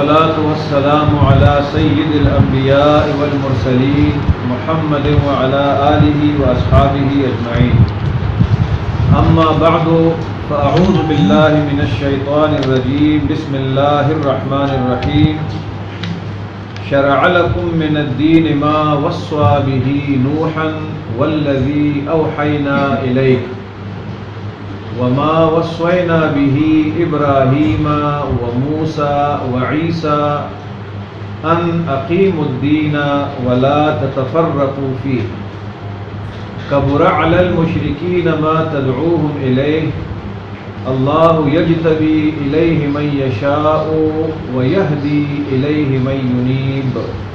والصلاة والسلام على سيد الأنبياء والمرسلين محمد وعلى آله وأصحابه أجمعين. أما بعد فأعوذ بالله من الشيطان الرجيم. بسم الله الرحمن الرحيم. شرع لكم من الدين ما وصى به نوحا والذي أوحينا إليك وما وصينا به إبراهيم وموسى وعيسى أن أقيموا الدين ولا تتفرقوا فيه كبر على المشركين ما تدعوهم إليه الله يجتبي إليه من يشاء ويهدي إليه من ينيب.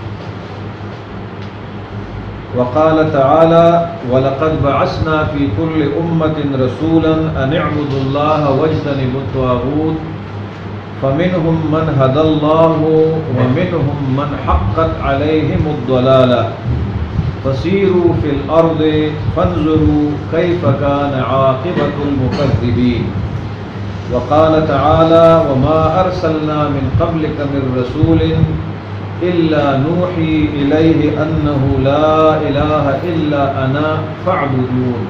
وقال تعالى ولقد بعثنا في كل أمة رسولا أن اعبدوا الله واجتنبوا الطاغوت فمنهم من هدى الله ومنهم من حقت عليهم الضلالة فسيروا في الأرض فانظروا كيف كان عاقبة المكذبين. وقال تعالى وما أرسلنا من قبلك من رسول إلا نوحي إليه أنه لا إله إلا أنا فاعبدون.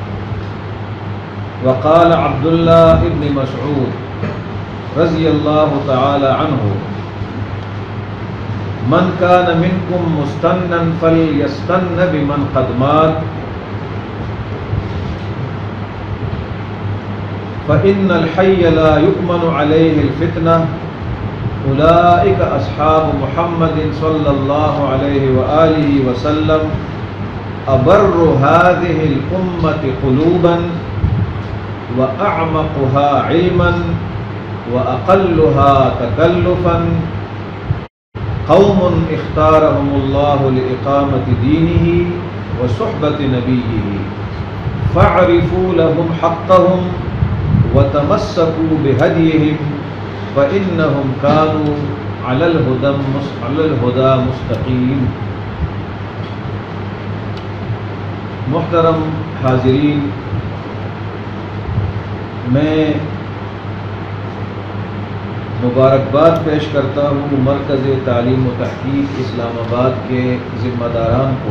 وقال عبد الله بن مسعود رضي الله تعالى عنه من كان منكم مستنا فليستن بمن قد مات فإن الحي لا يؤمن عليه الفتنة أولئك أصحاب محمد صلى الله عليه وآله وسلم أبر هذه الأمة قلوبا وأعمقها علما وأقلها تكلفا قوم اختارهم الله لإقامة دينه وصحبة نبيه فاعرفوا لهم حقهم وتمسكوا بهديهم فإنهم كانوا على الهدى مستقيم. محترم حاضرین، میں مبارکباد پیش کرتا ہوں مرکز تعلیم و تحقیق اسلام آباد کے ذمہ داران کو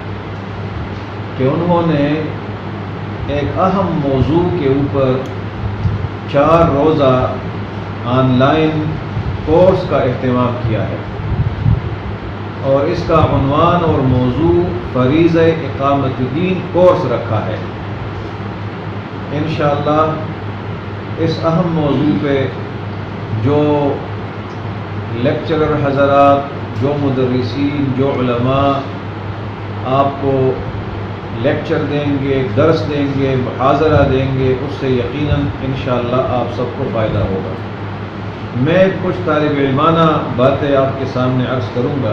کہ انہوں نے ایک اہم موضوع کے اوپر 4 روزہ آن لائن کورس کا اہتمام کیا ہے اور اس کا عنوان اور موضوع فریضہ اقامت الدین کورس رکھا ہے. انشاءاللہ اس اہم موضوع پہ جو لیکچرر حضرات، جو مدرسین، جو علماء آپ کو لیکچر دیں گے، درس دیں گے، محاضرہ دیں گے، اس سے یقیناً انشاءاللہ آپ سب کو فائدہ ہوگا. میں کچھ طالب علمانہ باتیں آپ کے سامنے عرض کروں گا.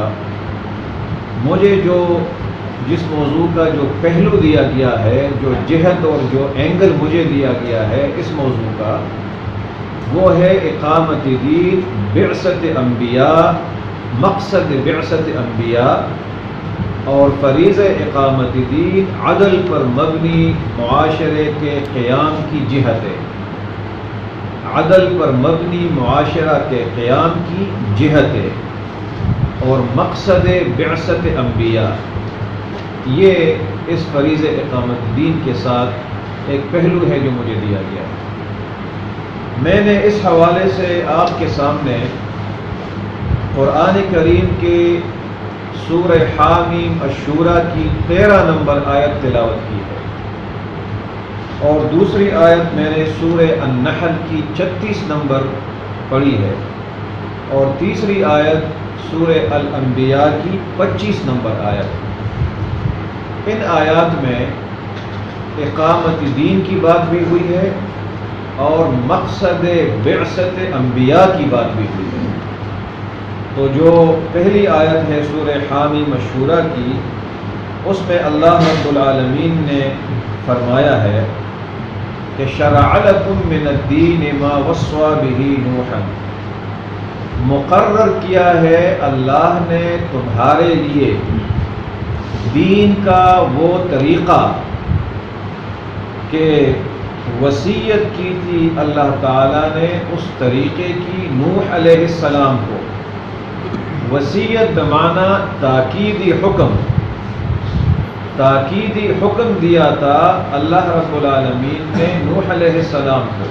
مجھے جس موضوع کا جو پہلو دیا گیا ہے، جو جہت اور جو اینگل مجھے دیا گیا ہے اس موضوع کا، وہ ہے اقامت دین بعثت انبیاء، مقصد بعثت انبیاء اور فریضہ اقامت دین عدل پر مبنی معاشرے کے قیام کی جہت ہے. عدل پر مبنی معاشرہ کے قیام کی جہت ہے اور مقصد بعثت انبیاء، یہ اس فریضہ اقامت دین کے ساتھ ایک پہلو ہے جو مجھے دیا گیا ہے. میں نے اس حوالے سے آپ کے سامنے قرآن کریم کے سورہ حامیم الشورى کی 13 نمبر آیت تلاوت کی ہے اور دوسری آیت میں نے سورہ النحل کی 36 نمبر پڑھی ہے اور تیسری آیت سورہ الانبیاء کی 25 نمبر آیت. ان آیات میں اقامت دین کی بات بھی ہوئی ہے اور مقصد بعثت انبیاء کی بات بھی ہوئی ہے. تو جو پہلی آیت ہے سورہ حامیم الشورى کی، اس میں اللہ رب العالمین نے فرمایا ہے کہ شرع لکم من الدین ما وصى به نوحا، مقرر کیا ہے اللہ نے تمہارے لیے دین کا وہ طریقہ کہ وصیت کی تھی اللہ تعالیٰ نے اس طریقے کی نوح علیہ السلام کو وصیت بمعنی تاکیدی حکم، تاکیدی حکم دیا تھا اللہ رب العالمین نے نوح علیہ السلام کو،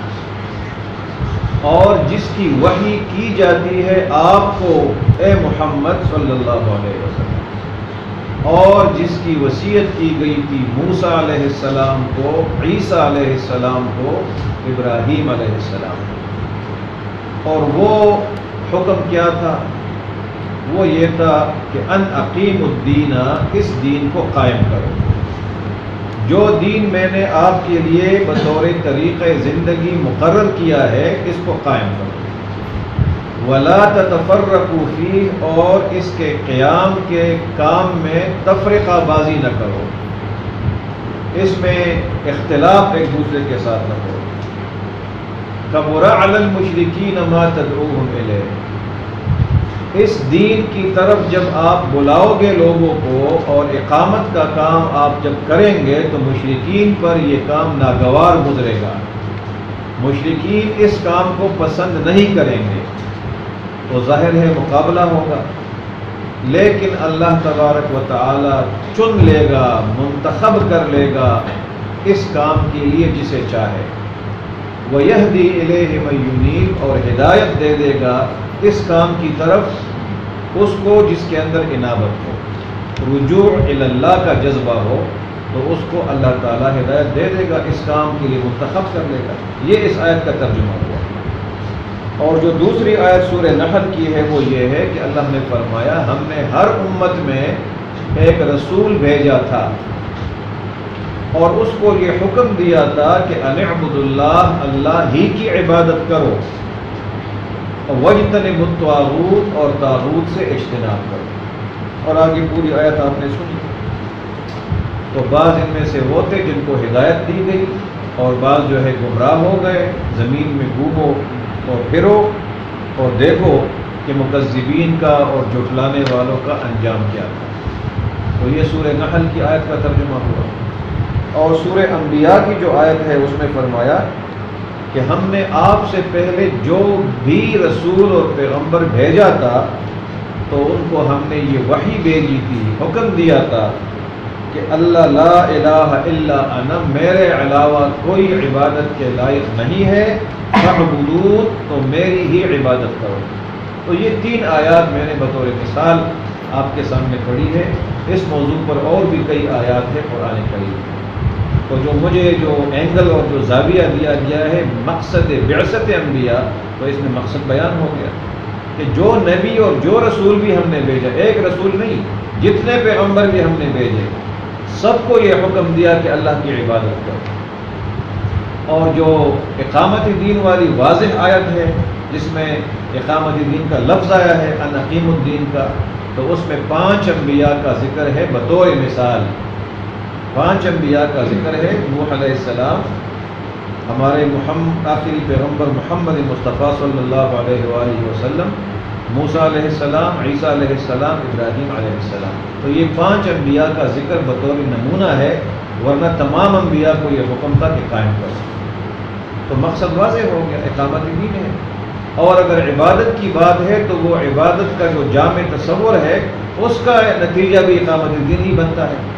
اور جس کی وحی کی جاتی ہے آپ کو اے محمد صلی اللہ علیہ وسلم، اور جس کی وصیت کی گئی تھی موسیٰ علیہ السلام کو، عیسیٰ علیہ السلام کو، ابراہیم علیہ السلام کو۔ اور وہ حکم کیا تھا؟ وہ یہ تھا کہ ان اقیم الدین، اس دین کو قائم کرو، جو دین میں نے آپ کے لیے بطور طریقۂ زندگی مقرر کیا ہے اس کو قائم کرو، ولا تتفرقوا فیہ، اور اس کے قیام کے کام میں تفرقہ بازی نہ کرو، اس میں اختلاف ایک دوسرے کے ساتھ نہ کرو۔ کبر علی المشرکین ما تدعوہم الیہ، اس دین کی طرف جب آپ بلاؤ گے لوگوں کو اور اقامت کا کام آپ جب کریں گے تو مشرکین پر یہ کام ناگوار گزرے گا، مشرکین اس کام کو پسند نہیں کریں گے، تو ظاہر ہے مقابلہ ہوگا، لیکن اللہ تبارک و تعالی چن لے گا، منتخب کر لے گا اس کام کے لیے جسے چاہے، وَيَهْدِي إِلَيْهِ مَن يُنِيبُ، اور ہدایت دے دے گا اس کام کی طرف اس کو جس کے اندر انابت ہو، رجوع الی اللہ کا جذبہ ہو، تو اس کو اللہ تعالیٰ ہدایت دے دے گا، اس کام کے لیے منتخب کر لے گا۔ یہ اس آیت کا ترجمہ ہوا۔ اور جو دوسری آیت سورہ نحل کی ہے وہ یہ ہے کہ اللہ نے فرمایا ہم نے ہر امت میں ایک رسول بھیجا تھا اور اس کو یہ حکم دیا تھا کہ ان اعبدوا اللہ، اللہ ہی کی عبادت کرو، وَاجْتَنِبُوا الطَّاغُوتَ، اور طاغوت سے اجتناب کرو۔ اور آگے پوری آیت آپ نے سنی۔ تو بعض ان میں سے وہ تھے جن کو ہدایت دی گئی، اور بعض جو ہے گمراہ ہو گئے۔ زمین میں گھومو اور پھرو اور دیکھو کہ مکذبین کا اور جھٹلانے والوں کا انجام کیا تھا۔ تو یہ سورہ نحل کی آیت کا ترجمہ ہوا۔ اور سورہ انبیاء کی جو آیت ہے اس میں فرمایا کہ ہم نے آپ سے پہلے جو بھی رسول اور پیغمبر بھیجا تھا تو ان کو ہم نے یہ وحی بھیجی تھی، حکم دیا تھا کہ اللہ لا الہ الا انا، میرے علاوہ کوئی عبادت کے لائق نہیں ہے، فاعبدون، تو میری ہی عبادت کرو۔ تو یہ تین آیات میں نے بطور مثال آپ کے سامنے پڑھی ہے۔ اس موضوع پر اور بھی کئی آیات ہیں قرآن کریم میں۔ تو جو مجھے جو اینگل اور جو زاویہ دیا گیا ہے مقصد بعثت انبیاء، تو اس میں مقصد بیان ہو گیا کہ جو نبی اور جو رسول بھی ہم نے بھیجا، ایک رسول نہیں، جتنے پیغمبر بھی ہم نے بھیجے، سب کو یہ حکم دیا کہ اللہ کی عبادت کرو۔ اور جو اقامت دین والی واضح آیت ہے جس میں اقامت دین کا لفظ آیا ہے، ان اقیم الدین کا، تو اس میں 5 انبیاء کا ذکر ہے بطور مثال۔ 5 انبیاء کا ذکر ہے، نوح علیہ السلام، ہمارے آخری پیغمبر محمد مصطفیٰ صلی اللہ علیہ وآلہ وسلم، موسیٰ علیہ السلام، عیسیٰ علیہ السلام، ابراہیم علیہ السلام۔ تو یہ 5 انبیاء کا ذکر بطور نمونہ ہے، ورنہ تمام انبیاء کو یہ حکم تھا کہ قائم کرو۔ تو مقصد واضح ہو گیا، اقامت دین ہے۔ اور اگر عبادت کی بات ہے تو وہ عبادت کا جو جامع تصور ہے اس کا نتیجہ بھی اقامت دین ہی بنتا ہے۔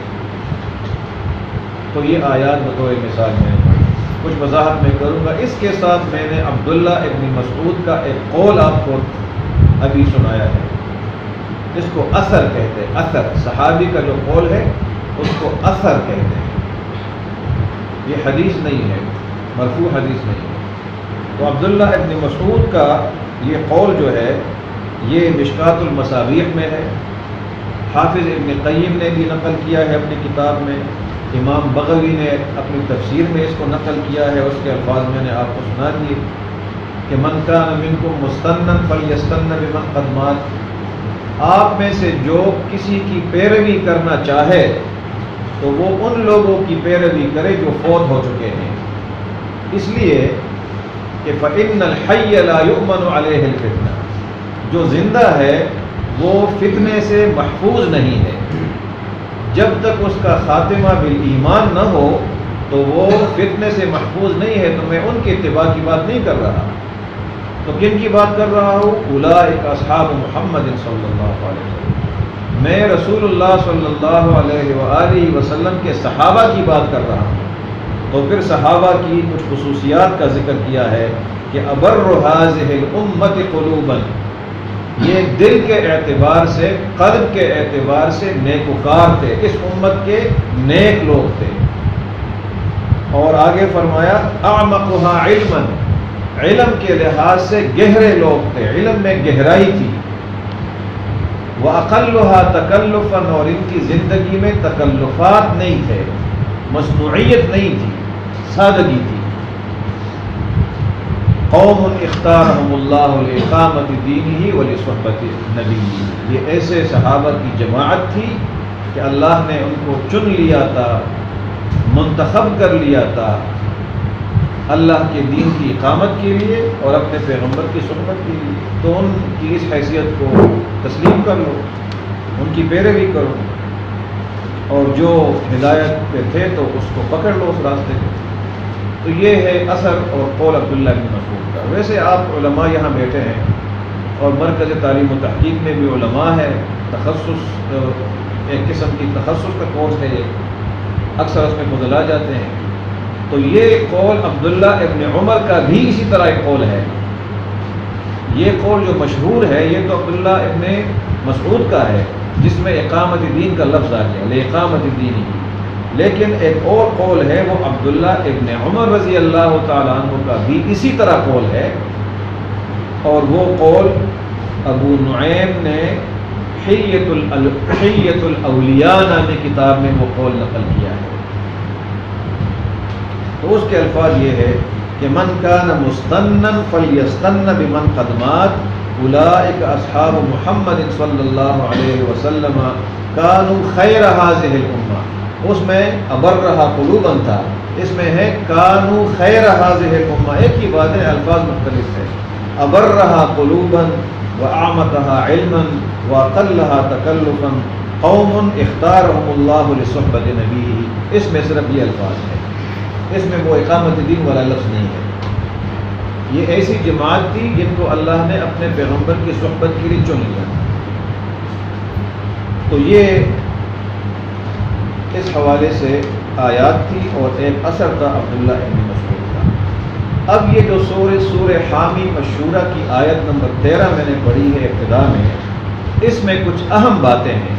تو یہ آیات بطور مثال میں کچھ وضاحت میں کروں گا۔ اس کے ساتھ میں نے عبداللہ ابن مسعود کا ایک قول آپ کو ابھی سنایا ہے، اس کو اثر کہتے ہیں۔ اثر، صحابی کا جو قول ہے اس کو اثر کہتے ہیں، یہ حدیث نہیں ہے، مرفوع حدیث نہیں ہے۔ تو عبداللہ ابن مسعود کا یہ قول جو ہے یہ مشکات المصابیح میں ہے، حافظ ابن قیم نے بھی نقل کیا ہے اپنی کتاب میں، امام بغوی نے اپنی تفسیر میں اس کو نقل کیا ہے، اس کے الفاظ میں نے آپ کو سنا دیے کہ من کان منکم مستنا فلیستن بمن قد مات، آپ میں سے جو کسی کی پیروی کرنا چاہے تو وہ ان لوگوں کی پیروی کرے جو فوت ہو چکے ہیں، اس لیے کہ فإن الحی لا یؤمن علیہ الفتنہ، جو زندہ ہے وہ فتنے سے محفوظ نہیں ہے، جب تک اس کا خاتمہ بالایمان نہ ہو تو وہ فتنے سے محفوظ نہیں ہے۔ تو میں ان کے اتباع کی بات نہیں کر رہا، تو کن کی بات کر رہا ہوں؟ اولئک اصحاب محمد صلی اللہ علیہ وسلم، میں رسول اللہ صلی اللہ علیہ وآلہ وسلم کے صحابہ کی بات کر رہا ہوں۔ تو پھر صحابہ کی کچھ خصوصیات کا ذکر کیا ہے کہ ابر هذه الامة قلوبا، یہ دل کے اعتبار سے، قلب کے اعتبار سے نیکوکار تھے، اس امت کے نیک لوگ تھے۔ اور آگے فرمایا اعمقها علما، علم کے لحاظ سے گہرے لوگ تھے، علم میں گہرائی تھی۔ وَأَقَلُّهَا تَكَلُّفًا، اور ان کی زندگی میں تکلفات نہیں تھے، مصنوعیت نہیں تھی، سادگی تھی۔ قوم اختارهم اللہ لإقامة دینہ ولصحبۃ نبیہ، یہ ایسے صحابہ کی جماعت تھی کہ اللہ نے ان کو چن لیا تھا، منتخب کر لیا تھا اللہ کے دین کی اقامت کے لیے اور اپنے پیغمبر کی صحبت کے لیے۔ تو ان کی اس حیثیت کو تسلیم کر لو، ان کی پیروی کرو، اور جو ہدایت پہ تھے تو اس کو پکڑ لو، اس راستے کو۔ تو یہ ہے اثر اور قول عبداللہ بن مسعود کا۔ ویسے آپ علماء یہاں بیٹھے ہیں اور مرکز تعلیم و تحقیق میں بھی علماء ہے، تخصص ایک قسم کی تخصص کا کورس ہے، یہ اکثر اس میں بدلا جاتے ہیں۔ تو یہ قول عبداللہ ابن عمر کا بھی اسی طرح ایک قول ہے۔ یہ قول جو مشہور ہے یہ تو عبداللہ ابن مسعود کا ہے، جس میں اقامت دین کا لفظ آ گیا، لإقامت دین ہی۔ لیکن ایک اور قول ہے، وہ عبداللہ ابن عمر رضی اللہ تعالیٰ عنہ کا بھی اسی طرح قول ہے، اور وہ قول ابو نعیم نے حلیۃ الاولیاء نامی کتاب میں وہ قول نقل کیا ہے۔ تو اس کے الفاظ یہ ہے کہ من کان مستنا فلیستن بمن قدمات اولئک اصحاب محمد صلی اللہ علیہ وسلم کانوا خیر هذه الامہ۔ اس میں ابرہا قلوبا تھا، اس میں ہے کانوا خیر هذه الامہ، ایک ہی بات ہے، الفاظ مختلف ہے۔ ابرہا قلوبا واعمقها علما واقلها تکلفا قوم اختارهم اللہ لصحبۃ نبیہ، اس میں صرف یہ الفاظ ہے، اس میں وہ اقامت دین والا لفظ نہیں ہے۔ یہ ایسی جماعت تھی جن کو اللہ نے اپنے پیغمبر کی صحبت کے لیے چن لیا۔ تو یہ اس حوالے سے آیات تھی اور ایک اثر تھا عبداللہ ابن مسعود کا۔ اب یہ جو سورہ حامی مشہورہ کی آیت نمبر 13 میں نے پڑھی ہے ابتدا میں، اس میں کچھ اہم باتیں ہیں۔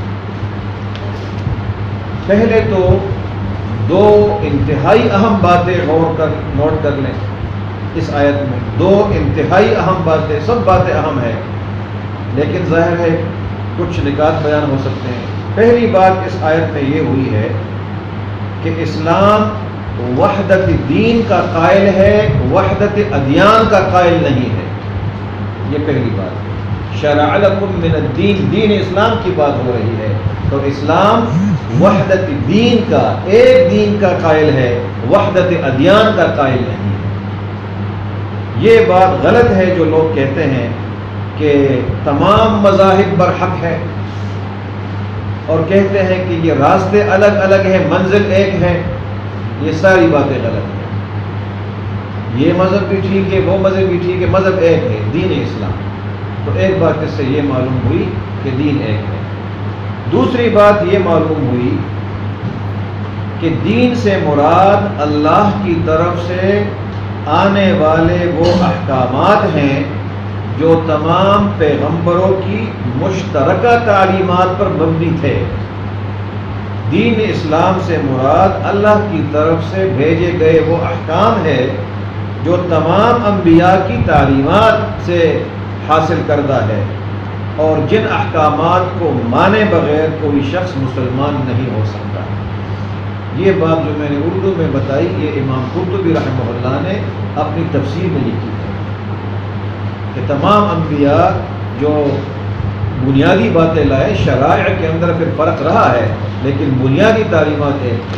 پہلے تو دو انتہائی اہم باتیں غور کر نوٹ کر لیں اس آیت میں، دو انتہائی اہم باتیں، سب باتیں اہم ہیں لیکن ظاہر ہے کچھ نکات بیان ہو سکتے ہیں۔ پہلی بات اس آیت میں یہ ہوئی ہے کہ اسلام وحدت دین کا قائل ہے، وحدت ادیان کا قائل نہیں ہے، یہ پہلی بات ہے۔ شرع لکم من الدین، دین اسلام کی بات ہو رہی ہے، تو اسلام وحدت دین کا، ایک دین کا قائل ہے، وحدت ادیان کا قائل نہیں ہے۔ یہ بات غلط ہے جو لوگ کہتے ہیں کہ تمام مذاہب برحق ہے، اور کہتے ہیں کہ یہ راستے الگ الگ ہیں، منزل ایک ہے۔ یہ ساری باتیں غلط ہیں۔ یہ مذہب بھی ٹھیک ہے، وہ مذہب بھی ٹھیک ہے، مذہب ایک ہے، دین اسلام۔ تو ایک بات اس سے یہ معلوم ہوئی کہ دین ایک ہے۔ دوسری بات یہ معلوم ہوئی کہ دین سے مراد اللہ کی طرف سے آنے والے وہ احکامات ہیں جو تمام پیغمبروں کی مشترکہ تعلیمات پر مبنی تھے۔ دین اسلام سے مراد اللہ کی طرف سے بھیجے گئے وہ احکام ہے جو تمام انبیاء کی تعلیمات سے حاصل کردہ ہے، اور جن احکامات کو مانے بغیر کوئی شخص مسلمان نہیں ہو سکتا۔ یہ بات جو میں نے اردو میں بتائی، یہ امام قرطبی رحمہ اللہ نے اپنی تفسیر میں لکھی ہے کہ تمام انبیاء جو بنیادی باتیں لائے، شرائع کے اندر پھر فرق رہا ہے لیکن بنیادی تعلیمات ایک ہے۔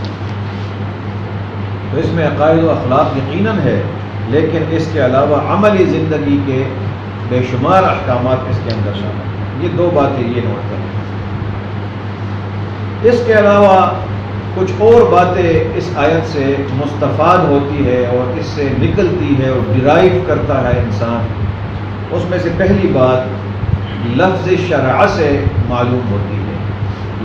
تو اس میں عقائد و اخلاق یقیناً ہے، لیکن اس کے علاوہ عملی زندگی کے بے شمار احکامات اس کے اندر شامل ہیں۔ یہ دو باتیں یہ نوٹ کریں۔ اس کے علاوہ کچھ اور باتیں اس آیت سے مستفاد ہوتی ہے اور اس سے نکلتی ہے اور ڈرائیو کرتا ہے انسان. اس میں سے پہلی بات لفظ شرع سے معلوم ہوتی ہے.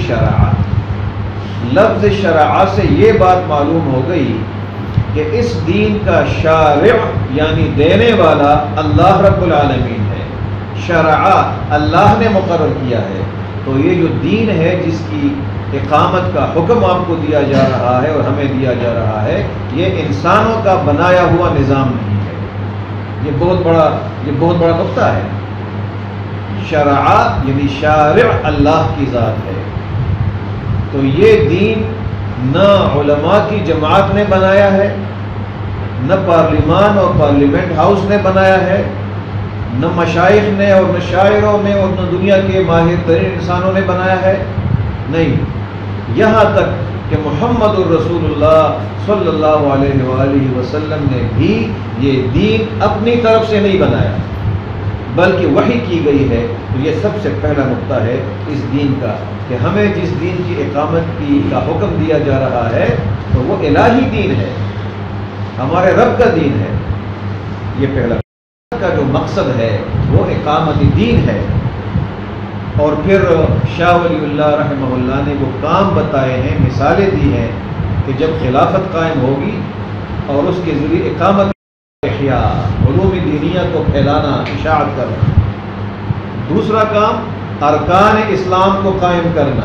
لفظ شرع سے یہ بات معلوم ہو گئی کہ اس دین کا شارع یعنی دینے والا اللہ رب العالمین ہے. شرع اللہ نے مقرر کیا ہے. تو یہ جو دین ہے جس کی اقامت کا حکم آپ کو دیا جا رہا ہے اور ہمیں دیا جا رہا ہے، یہ انسانوں کا بنایا ہوا نظام نہیں ہے. یہ بہت بڑا نقطہ ہے. شرع یعنی شارع اللہ کی ذات ہے. تو یہ دین نہ علماء کی جماعت نے بنایا ہے، نہ پارلیمان اور پارلیمنٹ ہاؤس نے بنایا ہے، نہ مشائخ نے اور نہ شاعروں نے اور نہ دنیا کے ماہر ترین انسانوں نے بنایا ہے. نہیں، یہاں تک کہ محمد الرسول اللہ صلی اللہ علیہ وآلہ وسلم نے بھی یہ دین اپنی طرف سے نہیں بنایا بلکہ وحی کی گئی ہے. تو یہ سب سے پہلا نقطہ ہے اس دین کا کہ ہمیں جس دین کی اقامت کا حکم دیا جا رہا ہے تو وہ الہی دین ہے، ہمارے رب کا دین ہے. یہ پہلا کا جو مقصد ہے وہ اقامت دین ہے. اور پھر شاہ ولی اللہ رحمہ اللہ نے وہ کام بتائے ہیں، مثالیں دی ہیں کہ جب خلافت قائم ہوگی اور اس کے ذریعے اقامت احیاء علوم دینیہ کو پھیلانا، اشاعت کرنا. دوسرا کام ارکان اسلام کو قائم کرنا،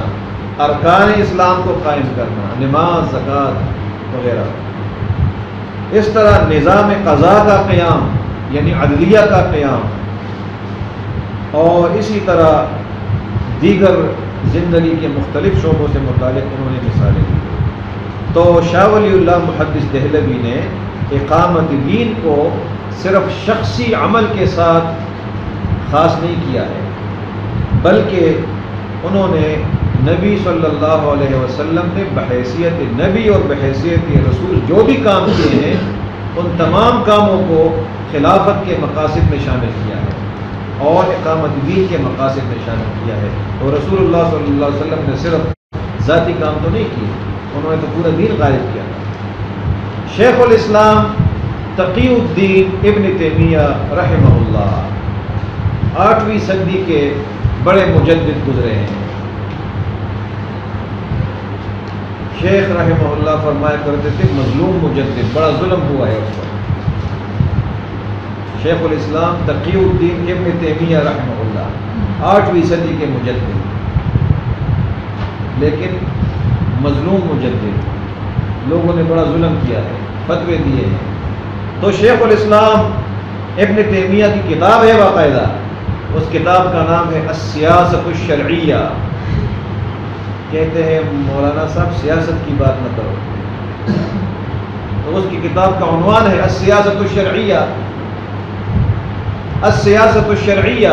نماز، زکوٰۃ وغیرہ. اس طرح نظام قضاء کا قیام یعنی عدلیہ کا قیام، اور اسی طرح دیگر زندگی کے مختلف شعبوں سے متعلق انہوں نے مثالیں دی. تو شاہ ولی اللہ محدث دہلوی نے اقامت دین کو صرف شخصی عمل کے ساتھ خاص نہیں کیا ہے، بلکہ انہوں نے نبی صلی اللہ علیہ وسلم نے بحیثیت نبی اور بحیثیت رسول جو بھی کام کیے ہیں ان تمام کاموں کو خلافت کے مقاصد میں شامل کیا ہے اور اقامت دین کے مقاصد میں شامل کیا ہے. اور رسول اللہ صلی اللہ علیہ وسلم نے صرف ذاتی کام تو نہیں کیے، انہوں نے تو پورا دین غائب کیا. شیخ الاسلام تقی الدین ابن تیمیہ رحمہ اللہ 8ویں صدی کے بڑے مجدد گزرے ہیں. شیخ رحمہ اللہ فرمایا کرتے تھے مظلوم مجدد، بڑا ظلم ہوا ہے اس پر. شیخ الاسلام تقی الدین ابن تیمیہ رحمہ اللہ 8ویں صدی کے مجدد، لیکن مظلوم مجدد، لوگوں نے بڑا ظلم کیا ہے، فتوے دیے ہیں. تو شیخ الاسلام ابن تیمیہ کی کتاب ہے باقاعدہ، اس کتاب کا نام ہے السیاست الشرعیہ. کہتے ہیں مولانا صاحب سیاست کی بات نہ کرو، تو اس کی کتاب کا عنوان ہے السیاست الشرعیہ. السیاست الشرعیہ.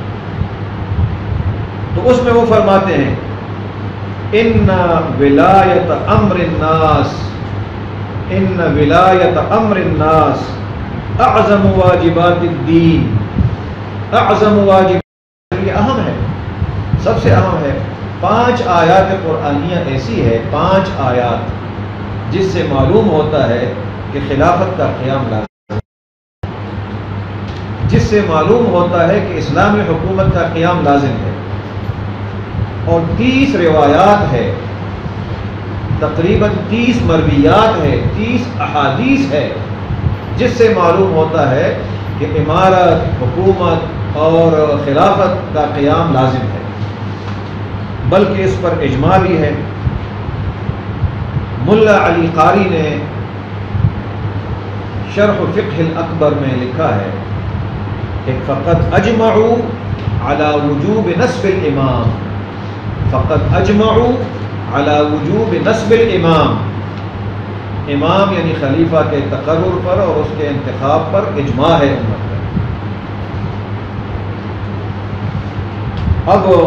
تو اس میں وہ فرماتے ہیں ان ولایت امر الناس اعظم واجبات الدین. اعظم واجبات، یہ اہم ہے، سب سے اہم ہے. 5 آیات قرآنیہ ایسی ہے، 5 آیات جس سے معلوم ہوتا ہے کہ خلافت کا قیام لازم، جس سے معلوم ہوتا ہے کہ اسلامی حکومت کا قیام لازم ہے. اور 30 روایات ہے، تقریباً 30 مرویات ہے، 30 احادیث ہے جس سے معلوم ہوتا ہے کہ امارت، حکومت اور خلافت کا قیام لازم ہے، بلکہ اس پر اجماع بھی ہے. ملا علی قاری نے شرح فقہ الاکبر میں لکھا ہے کہ فقط اجمعوا علی وجوب نصب الامام، فقط اجمعوا علی وجوب نصب الامام. امام یعنی خلیفہ کے تقرر پر اور اس کے انتخاب پر اجماع ہے امت کا. اب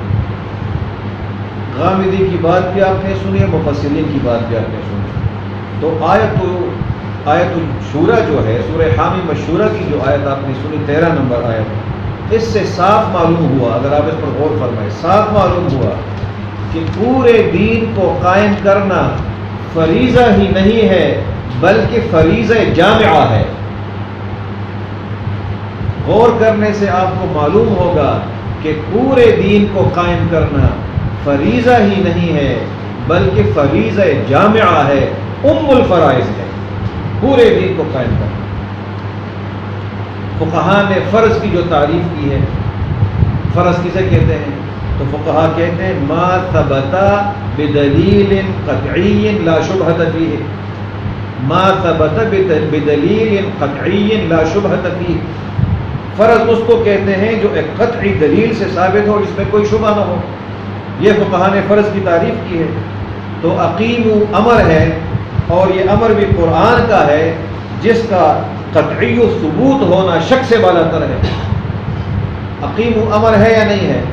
غامدی کی بات بھی آپ نے سنی، مفسرین کی بات بھی آپ نے سنی. تو آیت الشورى جو ہے، سورہ حامی مشورہ کی جو آیت آپ نے سنی 13 نمبر آیت، اس سے صاف معلوم ہوا، اگر آپ اس پر غور فرمائیں، صاف معلوم ہوا کہ پورے دین کو قائم کرنا فریضہ ہی نہیں ہے بلکہ فریضہ جامعہ ہے۔ غور کرنے سے آپ کو معلوم ہوگا کہ پورے دین کو قائم کرنا فریضہ ہی نہیں ہے بلکہ فریضہ جامعہ ہے، ام الفرائض ہے، پورے دین کو قائم کرنا۔ فقہاء نے فرض کی جو تعریف کی ہے، فرض کسے کہتے ہیں؟ تو فقہاء کہتے ہیں ما ثبت بدلیل قطعی لا شبہۃ فیہ، ما ثبت بدلیل قطعی لا شبہۃ فیہ۔ فرض اس کو کہتے ہیں جو ایک قطعی دلیل سے ثابت ہو، جس میں کوئی شبہ نہ ہو۔ یہ فقہاء نے فرض کی تعریف کی ہے۔ تو اقیموا امر ہے، اور یہ امر بھی قرآن کا ہے جس کا قطعی ثبوت ہونا شک سے بالا تر ہے۔ اقیموا امر ہے یا نہیں ہے؟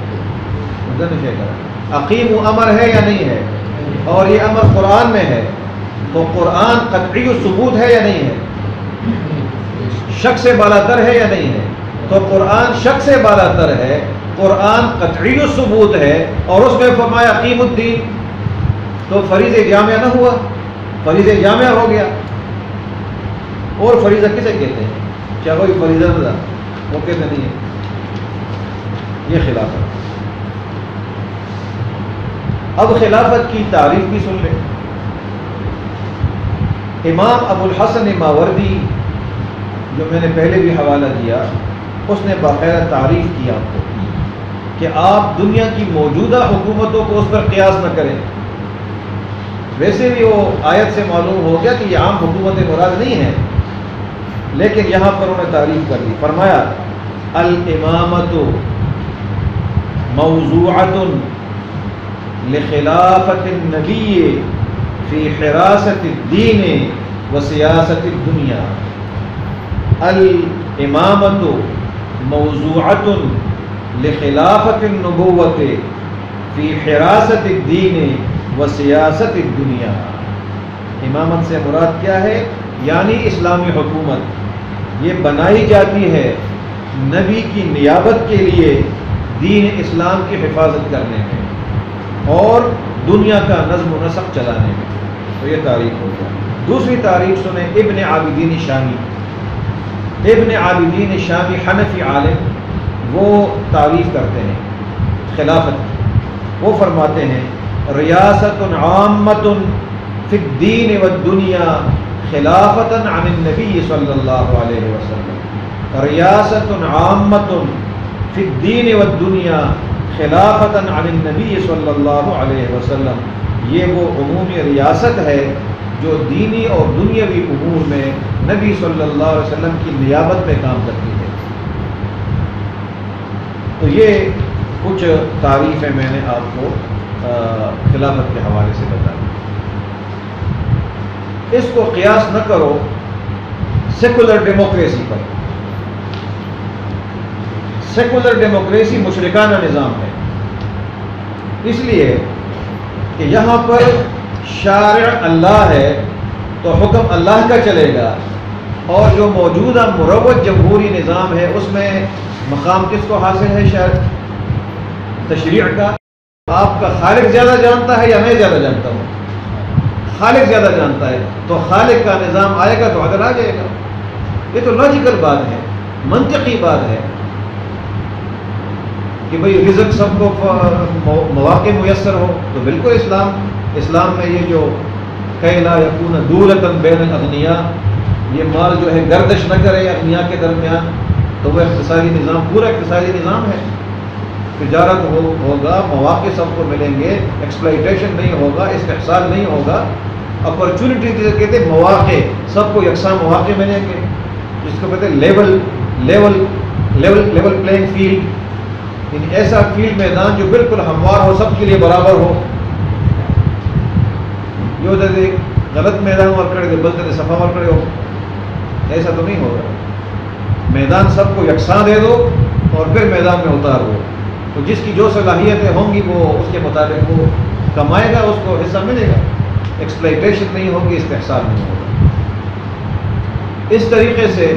اقیموا امر ہے یا نہیں ہے؟ اور یہ امر قرآن میں ہے، تو قرآن قطعی ثبوت ہے یا نہیں ہے؟ شک سے بالا تر ہے یا نہیں ہے؟ تو قرآن شک سے بالا تر ہے، قرآن قطعی ثبوت ہے، اور اس میں فرمایا اقیم الدین، تو فریضہ جامعہ نہ ہوا، فریضہ جامعہ ہو گیا۔ اور فریضہ کسے کہتے ہیں؟ کیا کوئی فریضہ نہ تھا؟ وہ کہتے نہیں ہے، یہ خلافت۔ اب خلافت کی تعریف بھی سن لیں۔ امام ابو الحسن ماوردی، جو میں نے پہلے بھی حوالہ دیا، اس نے باقاعدہ تعریف کی آپ کو کہ آپ دنیا کی موجودہ حکومتوں کو اس پر قیاس نہ کریں۔ ویسے بھی وہ آیت سے معلوم ہو گیا کہ یہ عام حکومت مراد نہیں ہے، لیکن یہاں پر انہوں نے تعریف کر دی۔ فرمایا الامامۃ موضوعۃ لخلافۃ النبی فی حراست الدین و سیاست الدنیا۔ الامامۃ موضوعۃ لخلافۃ النبوۃ فی حراست الدین و سیاست الدنیا۔ امامت سے مراد کیا ہے؟ یعنی اسلامی حکومت، یہ بنائی جاتی ہے نبی کی نیابت کے لیے دین اسلام کی حفاظت کرنے میں اور دنیا کا نظم و نسق چلانے میں۔ تو یہ تعریف ہو گیا۔ دوسری تعریف سنیں ابن عابدین شامی۔ ابن عابدین شامی حنفی عالم، وہ تعریف کرتے ہیں خلافت کی۔ وہ فرماتے ہیں ریاست عامۃ فی الدین والدنیا خلافۃ عن النبی صلی اللہ علیہ وسلم۔ ریاست عامۃ فی الدین والدنیا خلافۃ عن النبی صلی اللہ علیہ وسلم۔ یہ وہ عمومی ریاست ہے جو دینی اور دنیاوی امور میں نبی صلی اللہ علیہ وسلم کی نیابت میں کام کرتی ہے۔ تو یہ کچھ تعریفیں میں نے آپ کو خلافت کے حوالے سے بتائی۔ اس کو قیاس نہ کرو سیکولر ڈیموکریسی پر۔ سیکولر ڈیموکریسی مشرکانہ نظام ہے، اس لیے کہ یہاں پر شارع اللہ ہے تو حکم اللہ کا چلے گا، اور جو موجودہ مروج جمہوری نظام ہے اس میں مقام کس کو حاصل ہے؟ تشریع کا۔ آپ کا خالق زیادہ جانتا ہے یا میں زیادہ جانتا ہوں؟ خالق زیادہ جانتا ہے، تو خالق کا نظام آئے گا تو عدل آ جائے گا۔ یہ تو لاجیکل بات ہے، منطقی بات ہے کہ بھئی رزق سب کو مواقع میسر ہو، تو بالکل اسلام میں یہ جو کہ لا یکون دولۃ بین الاغنیاء، یہ مال جو ہے گردش نہ کرے اغنیاء کے درمیان، تو وہ اقتصادی نظام پورا اقتصادی نظام ہے۔ تجارت ہوگا، مواقع سب کو ملیں گے، ایکسپلائٹیشن نہیں ہوگا، استحصال نہیں ہوگا، اپرچونٹی کہتے ہیں مواقع، سب کو یکساں مواقع ملیں گے، جس کو کہتے ہیں لیول پلینگ فیلڈ، یعنی ایسا فیلڈ میدان جو بالکل ہموار ہو، سب کے لیے برابر ہو۔ جو دے غلط میدان ور کھڑے دے بلتے دے صفا ور کھڑے ہو، ایسا تو نہیں ہوگا۔ میدان سب کو یکساں دے دو اور پھر میدان میں اتار دو، تو جس کی جو صلاحیتیں ہوں گی وہ اس کے مطابق وہ کمائے گا، اس کو حصہ ملے گا، ایکسپلائٹیشن نہیں ہوگی، استحصال نہیں ہوگا۔ اس طریقے سے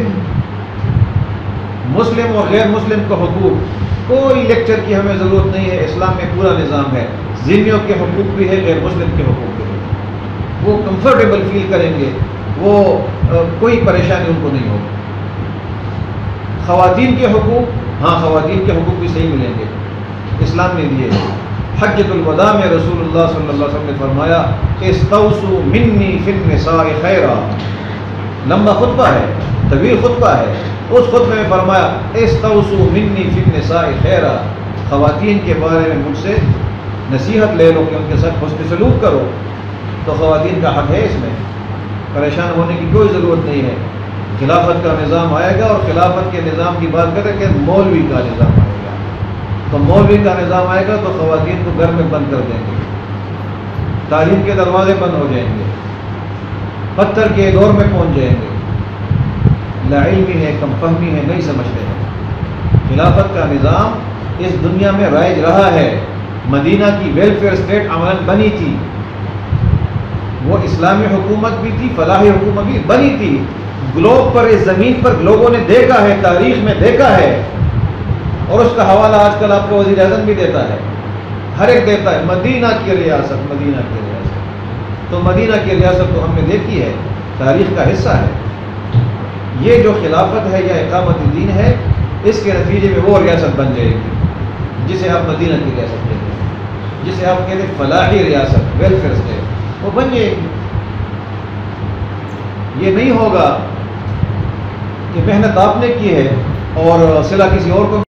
مسلم اور غیر مسلم کا حقوق، کوئی لیکچر کی ہمیں ضرورت نہیں ہے، اسلام میں پورا نظام ہے۔ ذمیوں کے حقوق بھی ہے، غیر مسلم کے حقوق بھی ہے، وہ کمفرٹیبل فیل کریں گے، وہ کوئی پریشانی ان کو نہیں ہوگی۔ خواتین کے حقوق، ہاں خواتین کے حقوق بھی صحیح ملیں گے، اسلام نے دیے۔ حجۃ الوداع میں رسول اللہ صلی اللہ علیہ وسلم نے فرمایا استوصوا منی فی النساء خیرا، لمبا خطبہ ہے، طویل خطبہ ہے، اس خطبے میں فرمایا استوصوا منی فی النساء خیرا، خواتین کے بارے میں مجھ سے نصیحت لے لو کہ ان کے ساتھ حسن سلوک کرو۔ تو خواتین کا حق ہے، اس میں پریشان ہونے کی کوئی ضرورت نہیں ہے۔ خلافت کا نظام آئے گا، اور خلافت کے نظام کی بات کریں کہ مولوی کا نظام آئے گا، تو مولوی کا نظام آئے گا تو خواتین کو گھر میں بند کر دیں گے، تعلیم کے دروازے بند ہو جائیں گے، پتھر کے دور میں پہنچ جائیں گے، لا علمی ہے، کم فہمی ہے، نہیں سمجھتے ہیں۔ خلافت کا نظام اس دنیا میں رائج رہا ہے، مدینہ کی ویلفیئر اسٹیٹ عملاً بنی تھی، وہ اسلامی حکومت بھی تھی، فلاحی حکومت بھی بنی تھی، گلوب پر، اس زمین پر لوگوں نے دیکھا ہے، تاریخ میں دیکھا ہے، اور اس کا حوالہ آج کل آپ کو وزیر اعظم بھی دیتا ہے، ہر ایک دیتا ہے، مدینہ کی ریاست، مدینہ کی ریاست۔ تو مدینہ کی ریاست تو ہم نے دیکھی ہے، تاریخ کا حصہ ہے۔ یہ جو خلافت ہے یا اقامت دین ہے، اس کے نتیجے میں وہ ریاست بن جائے گی جسے آپ مدینہ کی ریاست کہتے ہیں، جسے آپ کہتے ہیں فلاحی ریاست، ویلفیئر اسٹیٹ، وہ بن جائے گی۔ یہ نہیں ہوگا کہ محنت آپ نے کی ہے اور صلہ کسی اور کو،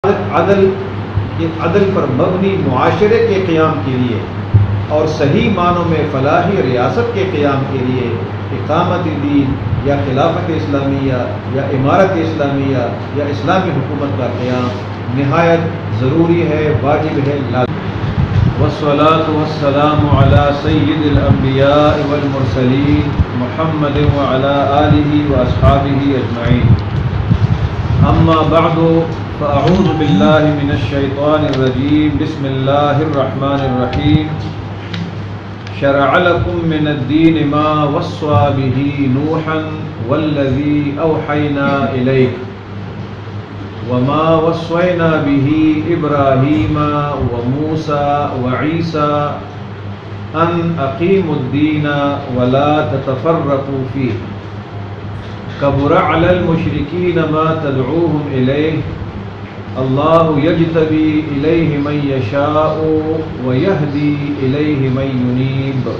عدل پر مبنی معاشرے کے قیام کے لیے اور صحیح معنوں میں فلاحی ریاست کے قیام کے لیے اقامت دین یا خلافت اسلامیہ یا امارت اسلامیہ یا اسلامی حکومت کا قیام نہایت ضروری ہے، واجب ہے، لازم۔ والصلاة والسلام على سید الانبیاء والمرسلین محمد وعلى آلہ واصحابہ اجمعین، اما بعد فاعوذ باللہ من الشیطان الرجیم، بسم اللہ الرحمن الرحیم۔ شرع لکم من الدین ما وصى به نوحا والذی اوحینا الیک وما وصينا به إبراهيم وموسى وعيسى أن أقيموا الدين ولا تتفرقوا فيه كبر على المشركين ما تدعوهم إليه الله يجتبي إليه من يشاء ويهدي إليه من ينيب۔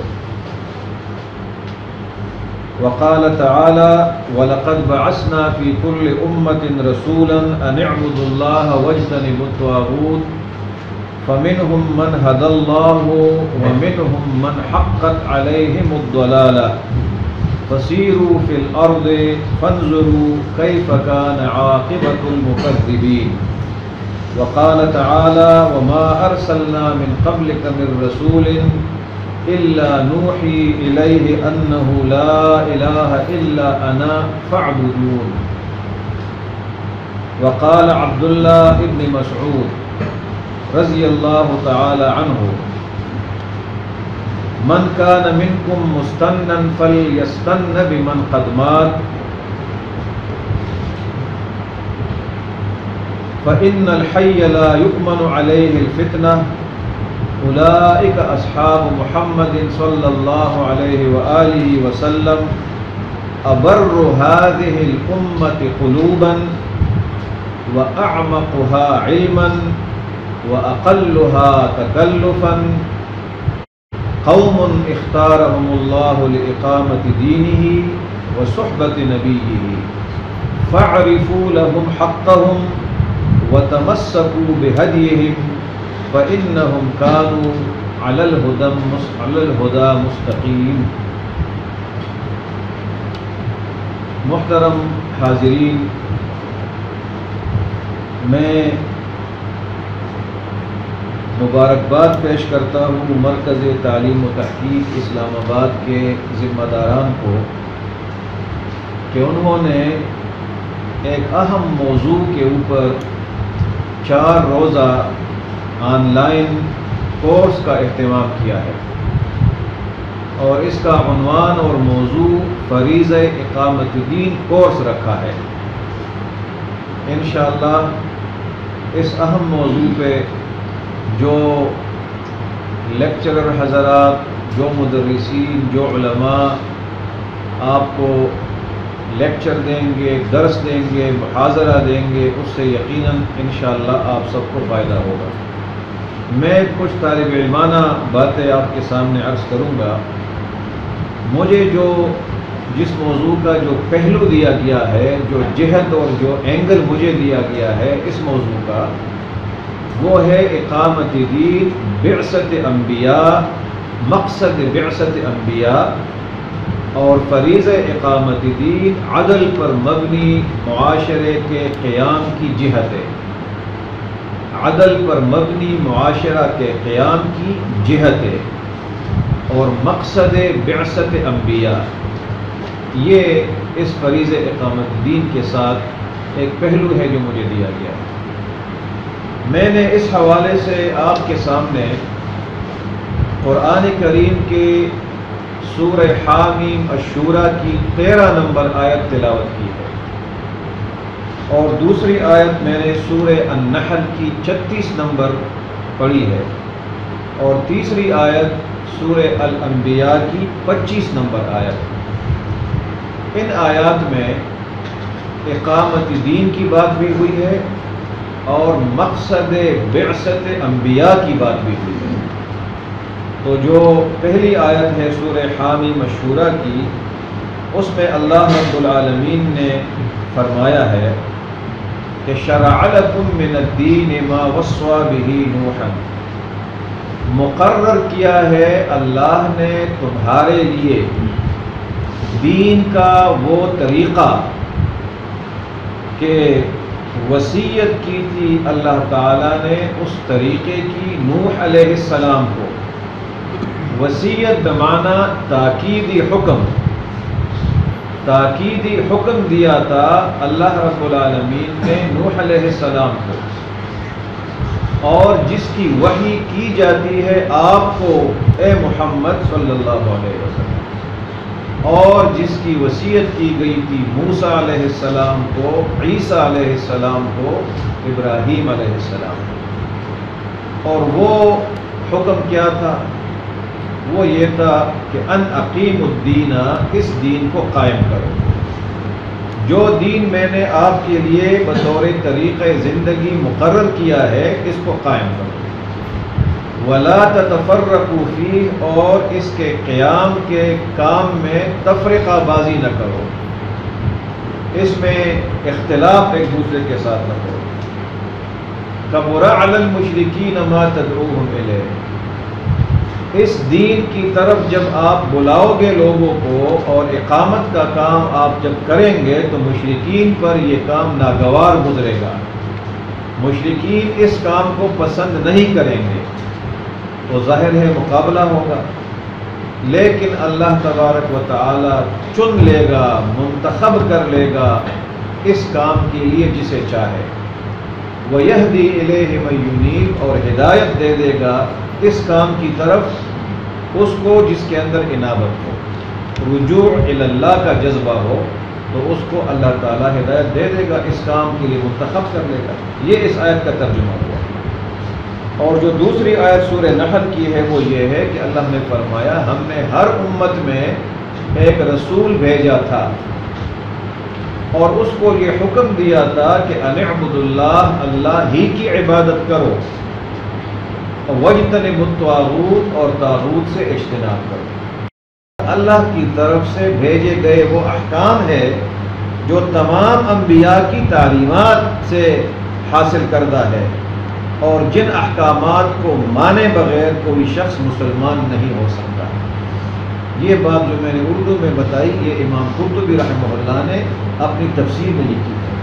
وقال تعالى وَلَقَدْ بَعَثْنَا فِي كُلِّ أُمَّةٍ رَسُولًا أَنِ اعْبُدُوا اللَّهَ وَاجْتَنِبُوا الطَّاغُوتَ فَمِنْهُمْ مَنْ هَدَى اللَّهُ وَمِنْهُمْ مَنْ حَقَّتْ عَلَيْهِمُ الضَّلَالَةُ فَسِيرُوا فِي الْأَرْضِ فَانظُرُوا كَيْفَ كَانَ عَاقِبَةُ الْمُكَذِّبِينَ۔ وقال تعالى وَمَا أَرْسَلْنَا مِنْ قَبْلِكَ مِنْ رَسُولٍ إلا نوحي إليه أنه لا إله إلا أنا فاعبدون۔ وقال عبد الله بن مسعود رضي الله تعالى عنه من كان منكم مستنا فليستن بمن قد مات فإن الحي لا يؤمن عليه الفتنة اولئک اصحاب محمد صلی اللہ علیہ وآلہ وسلم ابر هذه الامة قلوبا واعمقها علما واقلها تکلفا قوم اختارهم الله لإقامة دينه وصحبة نبيه فاعرفوا لهم حقهم وتمسكوا بهديهم فإنهم كانوا على الهدى مستقيم۔ محترم حاضرین، میں مبارکباد پیش کرتا ہوں مرکز تعلیم و تحقیق اسلام آباد کے ذمہ داران کو کہ انہوں نے ایک اہم موضوع کے اوپر 4 روزہ آن لائن کورس کا اہتمام کیا ہے، اور اس کا عنوان اور موضوع فریضہ اقامت دین کورس رکھا ہے۔ انشاءاللہ اس اہم موضوع پہ جو لیکچرر حضرات، جو مدرسین، جو علماء آپ کو لیکچر دیں گے، درس دیں گے، محاضرہ دیں گے، اس سے یقیناً انشاءاللہ آپ سب کو فائدہ ہوگا۔ میں کچھ طالب علمانہ باتیں آپ کے سامنے عرض کروں گا۔ مجھے جس موضوع کا جو پہلو دیا گیا ہے، جو جہت اور جو اینگل مجھے دیا گیا ہے اس موضوع کا، وہ ہے اقامت دین، بعثت انبیاء، مقصد بعثت انبیاء اور فریضہ اقامت دین عدل پر مبنی معاشرے کے قیام کی جہت ہے۔ عدل پر مبنی معاشرہ کے قیام کی جہت ہے اور مقصد بعثت انبیاء، یہ اس فریضہ اقامت دین کے ساتھ ایک پہلو ہے جو مجھے دیا گیا ہے۔ میں نے اس حوالے سے آپ کے سامنے قرآن کریم کے سورہ حامیم الشورى کی 13 نمبر آیت تلاوت کی ہے، اور دوسری آیت میں نے سورہ النحل کی 36 نمبر پڑھی ہے، اور تیسری آیت سورہ الانبیاء کی 25 نمبر آیت۔ ان آیات میں اقامت دین کی بات بھی ہوئی ہے اور مقصد بعثت انبیاء کی بات بھی ہوئی ہے۔ تو جو پہلی آیت ہے سورہ حامیم الشورى کی، اس میں اللہ رب العالمین نے فرمایا ہے کہ شرع لکم من الدین ما وصى بہ نوحا، مقرر کیا ہے اللہ نے تمہارے لیے دین کا وہ طریقہ کہ وصیت کی تھی اللہ تعالیٰ نے اس طریقے کی نوح علیہ السلام کو۔ وصیت بمعنی تاکیدی حکم، تاکیدی حکم دیا تھا اللہ رب العالمین نے نوح علیہ السلام کو، اور جس کی وحی کی جاتی ہے آپ کو اے محمد صلی اللہ علیہ وسلم، اور جس کی وصیت کی گئی تھی موسیٰ علیہ السلام کو، عیسیٰ علیہ السلام کو، ابراہیم علیہ السلام کو۔ اور وہ حکم کیا تھا؟ وہ یہ تھا کہ ان اقیم الدین، اس دین کو قائم کرو، جو دین میں نے آپ کے لیے بطور طریقہ زندگی مقرر کیا ہے اس کو قائم کرو۔ ولا تتفرقوا فیہ، اور اس کے قیام کے کام میں تفرقہ بازی نہ کرو، اس میں اختلاف ایک دوسرے کے ساتھ نہ کرو۔ کبر علی المشرکین ما تدعوہم الیہ، اس دین کی طرف جب آپ بلاؤ گے لوگوں کو اور اقامت کا کام آپ جب کریں گے تو مشرکین پر یہ کام ناگوار گزرے گا، مشرکین اس کام کو پسند نہیں کریں گے، تو ظاہر ہے مقابلہ ہوگا، لیکن اللہ تبارک و تعالی چن لے گا، منتخب کر لے گا اس کام کے لیے جسے چاہے، وَيَهْدِي إِلَيْهِ مَن يُنِيبُ، اور ہدایت دے دے گا اس کام کی طرف اس کو جس کے اندر انابت ہو، رجوع الی اللہ کا جذبہ ہو، تو اس کو اللہ تعالیٰ ہدایت دے دے گا، اس کام کے لیے منتخب کر لے گا۔ یہ اس آیت کا ترجمہ ہوا۔ اور جو دوسری آیت سورہ نحل کی ہے وہ یہ ہے کہ اللہ نے فرمایا ہم نے ہر امت میں ایک رسول بھیجا تھا اور اس کو یہ حکم دیا تھا کہ ان اعبدوا اللہ، اللہ ہی کی عبادت کرو، وَاجْتَنِبُوا الطَّاغُوتَ، اور طاغوت سے اجتناب کرو۔ اللہ کی طرف سے بھیجے گئے وہ احکام ہے جو تمام انبیاء کی تعلیمات سے حاصل کردہ ہے، اور جن احکامات کو مانے بغیر کوئی شخص مسلمان نہیں ہو سکتا۔ یہ بات جو میں نے اردو میں بتائی، یہ امام قرطبی رحمہ اللہ نے اپنی تفسیر میں لکھی ہے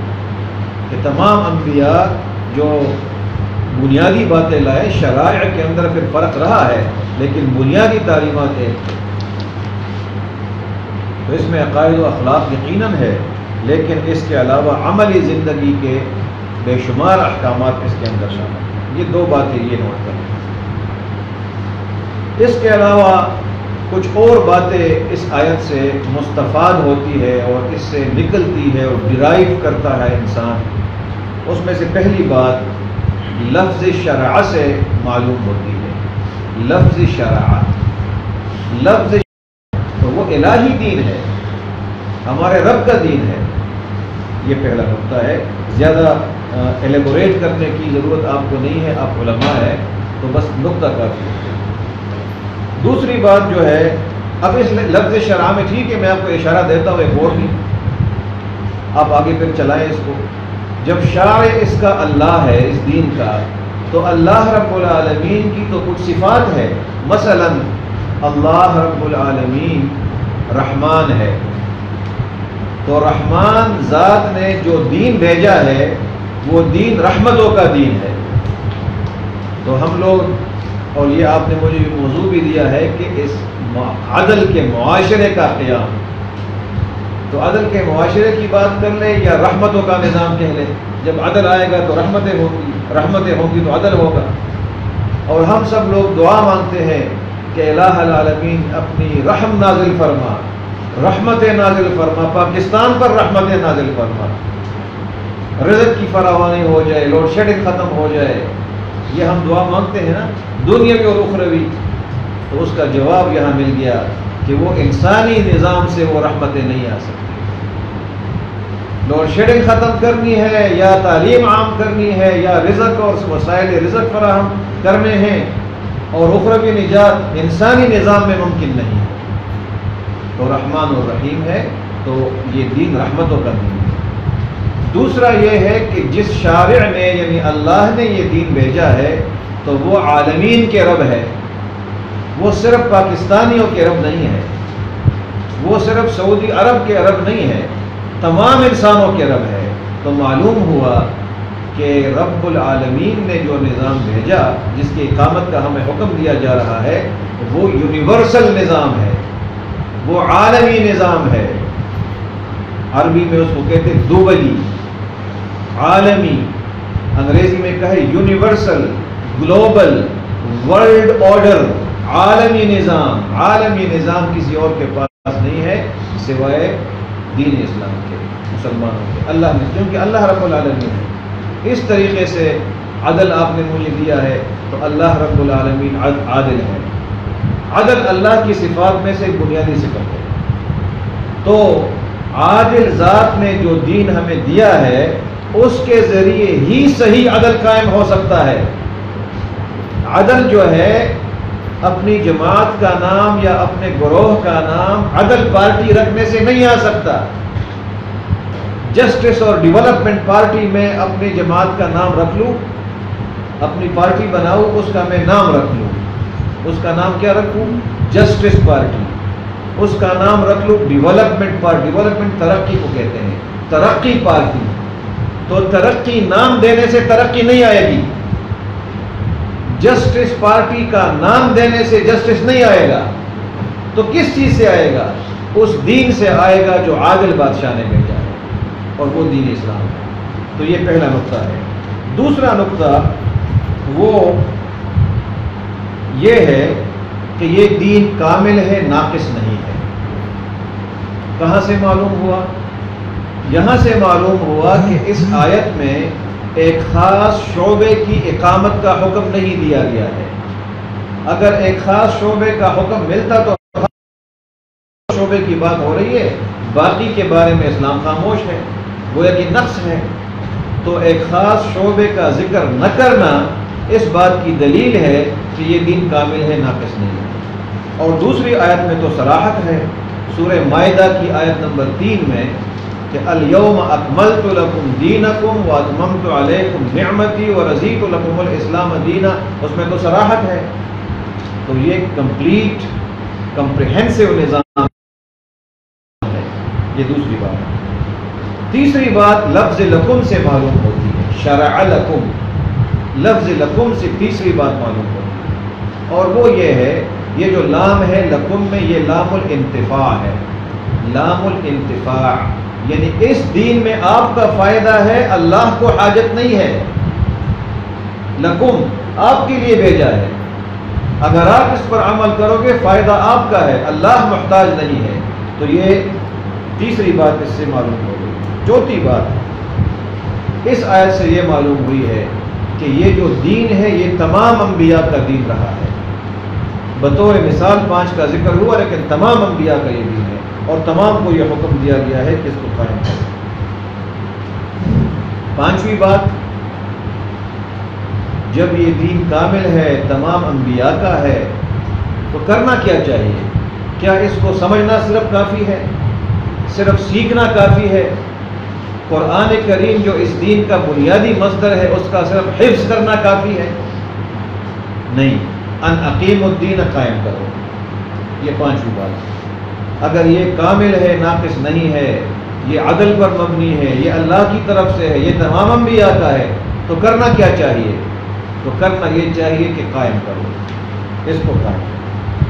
کہ تمام انبیاء جو بنیادی باتیں لائے، شرائع کے اندر پھر فرق رہا ہے لیکن بنیادی تعلیمات ایک ہے۔ تو اس میں عقائد و اخلاق یقیناً ہے، لیکن اس کے علاوہ عملی زندگی کے بے شمار احکامات اس کے اندر شامل ہیں۔ یہ دو باتیں یہ نوٹ کریں۔ اس کے علاوہ کچھ اور باتیں اس آیت سے مستفاد ہوتی ہے اور اس سے نکلتی ہے اور ڈرائیو کرتا ہے انسان۔ اس میں سے پہلی بات لفظ شرع سے معلوم ہوتی ہے لفظ شرع، لفظ تو وہ الہی دین ہے، ہمارے رب کا دین ہے. یہ پہلا نقطہ ہے. زیادہ ایلیبوریٹ کرنے کی ضرورت آپ کو نہیں ہے، آپ علماء ہیں تو بس نقطہ کافی ہے. دوسری بات جو ہے، اب اس لفظ شرع میں ٹھیک ہے میں آپ کو اشارہ دیتا ہوں ایک اور بھی، آپ آگے پھر چلائیں اس کو. جب شارع اس کا اللہ ہے اس دین کا، تو اللہ رب العالمین کی تو کچھ صفات ہے. مثلا اللہ رب العالمین رحمان ہے، تو رحمان ذات نے جو دین بھیجا ہے وہ دین رحمتوں کا دین ہے. تو ہم لوگ، اور یہ آپ نے مجھے موضوع بھی دیا ہے کہ اس عدل کے معاشرے کا قیام، تو عدل کے معاشرے کی بات کر لیں یا رحمتوں کا نظام کہہ لیں. جب عدل آئے گا تو رحمتیں ہوں گی تو عدل ہوگا. اور ہم سب لوگ دعا مانگتے ہیں کہ الہ العالمین اپنی رحم نازل فرما، رحمت نازل فرما، پاکستان پر رحمت نازل فرما، رزق کی فراوانی ہو جائے، لوڈ شیڈنگ ختم ہو جائے. یہ ہم دعا مانگتے ہیں نا دنیاوی اور اخروی. تو اس کا جواب یہاں مل گیا کہ وہ انسانی نظام سے وہ رحمتیں نہیں آ سکتی. لوڈ شیڈنگ ختم کرنی ہے یا تعلیم عام کرنی ہے یا رزق اور وسائل رزق فراہم کرنے ہیں، اور اخروی نجات انسانی نظام میں ممکن نہیں ہے. تو رحمان اور رحیم ہے، تو یہ دین رحمتوں کا دین ہے. دوسرا یہ ہے کہ جس شارع نے یعنی اللہ نے یہ دین بھیجا ہے تو وہ عالمین کے رب ہے. وہ صرف پاکستانیوں کے رب نہیں ہے، وہ صرف سعودی عرب کے رب نہیں ہے، تمام انسانوں کے رب ہے. تو معلوم ہوا کہ رب العالمین نے جو نظام بھیجا جس کی اقامت کا ہمیں حکم دیا جا رہا ہے وہ یونیورسل نظام ہے، وہ عالمی نظام ہے. عربی میں اس کو کہتے ہیں دوبلی، عالمی. انگریزی میں کہے یونیورسل، گلوبل، ورلڈ آرڈر، عالمی نظام. عالمی نظام کسی اور کے پاس نہیں ہے سوائے دین اسلام کے، مسلمانوں کے. اللہ نے، کیونکہ اللہ رب العالمین ہے. اس طریقے سے عدل آپ نے مجھے دیا ہے تو اللہ رب العالمین عادل ہے. عدل اللہ کی صفات میں سے بنیادی صفت ہے. تو عادل ذات نے جو دین ہمیں دیا ہے اس کے ذریعے ہی صحیح عدل قائم ہو سکتا ہے. عدل جو ہے اپنی جماعت کا نام یا اپنے گروہ کا نام عدل پارٹی رکھنے سے نہیں آ سکتا. جسٹس اور ڈیولپمنٹ پارٹی میں اپنی جماعت کا نام رکھ لوں، اپنی پارٹی بناؤں، اس کا میں نام رکھ لوں. اس کا نام کیا رکھوں؟ Justice party. اس کا نام رکھ لوں ڈیولپمنٹ پارٹی. ڈیولپمنٹ ترقی کو کہتے ہیں، ترقی پارٹی. تو ترقی نام دینے سے ترقی نہیں آئے گی. جسٹس پارٹی کا نام دینے سے جسٹس نہیں آئے گا. تو کس چیز سے آئے گا؟ اس دین سے آئے گا جو عادل بادشاہ نے بھیجا ہے، اور وہ دین اسلام ہے. تو یہ پہلا نقطہ ہے. دوسرا نقطہ وہ یہ ہے کہ یہ دین کامل ہے، ناقص نہیں ہے. کہاں سے معلوم ہوا؟ یہاں سے معلوم ہوا کہ اس آیت میں ایک خاص شعبے کی اقامت کا حکم نہیں دیا گیا ہے. اگر ایک خاص شعبے کا حکم ملتا تو شعبے کی بات ہو رہی ہے، باقی کے بارے میں اسلام خاموش ہے، گویا کہ نقص ہے. تو ایک خاص شعبے کا ذکر نہ کرنا اس بات کی دلیل ہے کہ یہ دین کامل ہے، ناقص نہیں ہے. اور دوسری آیت میں تو صراحت ہے، سورہ مائدہ کی آیت نمبر 3 میں کہ الیوم اکملت لکم دینکم واتممت علیکم نعمتی ورضیت لکم الاسلام دینا. اس میں تو صراحت ہے. تو یہ کمپلیٹ کمپریہنسو نظام ہے. یہ دوسری بات ہے. تیسری بات لفظ لکم سے معلوم ہوتی ہے. شرع لکم، لفظ لکم سے تیسری بات معلوم ہوتی ہے، اور وہ یہ ہے، یہ جو لام ہے لکم میں، یہ لام الانتفاع ہے. لام الانتفاع یعنی اس دین میں آپ کا فائدہ ہے، اللہ کو حاجت نہیں ہے. لکم آپ کے لیے بھیجا ہے، اگر آپ اس پر عمل کرو گے فائدہ آپ کا ہے، اللہ محتاج نہیں ہے. تو یہ تیسری بات اس سے معلوم ہو گئی. چوتھی بات اس آیت سے یہ معلوم ہوئی ہے کہ یہ جو دین ہے یہ تمام انبیاء کا دین رہا ہے. بطور مثال 5 کا ذکر ہوا، لیکن تمام انبیاء کا یہ دین ہے اور تمام کو یہ حکم دیا گیا ہے کہ اس کو قائم کرو۔ 5ویں بات، جب یہ دین کامل ہے، تمام انبیاء کا ہے، تو کرنا کیا چاہیے؟ کیا اس کو سمجھنا صرف کافی ہے؟ صرف سیکھنا کافی ہے؟ قرآن کریم جو اس دین کا بنیادی مصدر ہے اس کا صرف حفظ کرنا کافی ہے؟ نہیں، ان اقیم الدین، قائم کرو، یہ 5ویں بات۔ اگر یہ کامل ہے، ناقص نہیں ہے، یہ عدل پر مبنی ہے، یہ اللہ کی طرف سے ہے، یہ تمام انبیاء کا ہے، تو کرنا کیا چاہیے؟ تو کرنا یہ چاہیے کہ قائم کرو، اس کو قائم کرو۔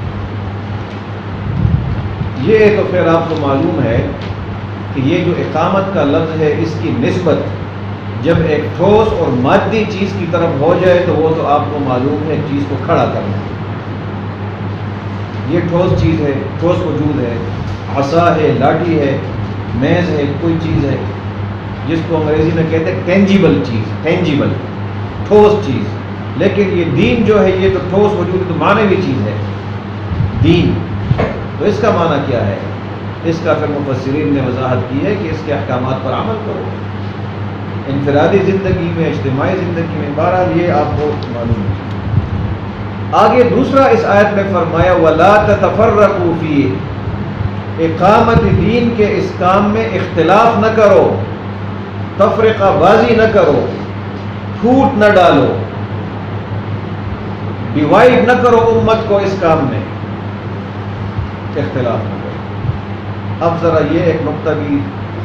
یہ تو پھر آپ کو معلوم ہے کہ یہ جو اقامت کا لفظ ہے اس کی نسبت جب ایک ٹھوس اور مادی چیز کی طرف ہو جائے تو وہ تو آپ کو معلوم ہے چیز کو کھڑا کرنا۔ یہ ٹھوس چیز ہے، ٹھوس وجود ہے، عصا ہے، لاٹھی ہے، میز ہے، کوئی چیز ہے جس کو انگریزی میں کہتے ہیں ٹینجیبل چیز، ٹینجیبل ٹھوس چیز۔ لیکن یہ دین جو ہے یہ تو ٹھوس وجود، تو معنوی چیز ہے دین۔ تو اس کا معنی کیا ہے؟ اس کا پھر مفسرین نے وضاحت کی ہے کہ اس کے احکامات پر عمل کرو، انفرادی زندگی میں، اجتماعی زندگی میں، بہرحال یہ آپ کو معلوم ہے۔ آگے دوسرا اس آیت میں فرمایا وَلَا تَتَفَرَّقُوا فِيهِ، اقامت دین کے اس کام میں اختلاف نہ کرو، تفرقہ بازی نہ کرو، پھوٹ نہ ڈالو، ڈیوائیڈ نہ کرو امت کو اس کام میں، اختلاف نہ کرو۔ اب ذرا یہ ایک نقطہ بھی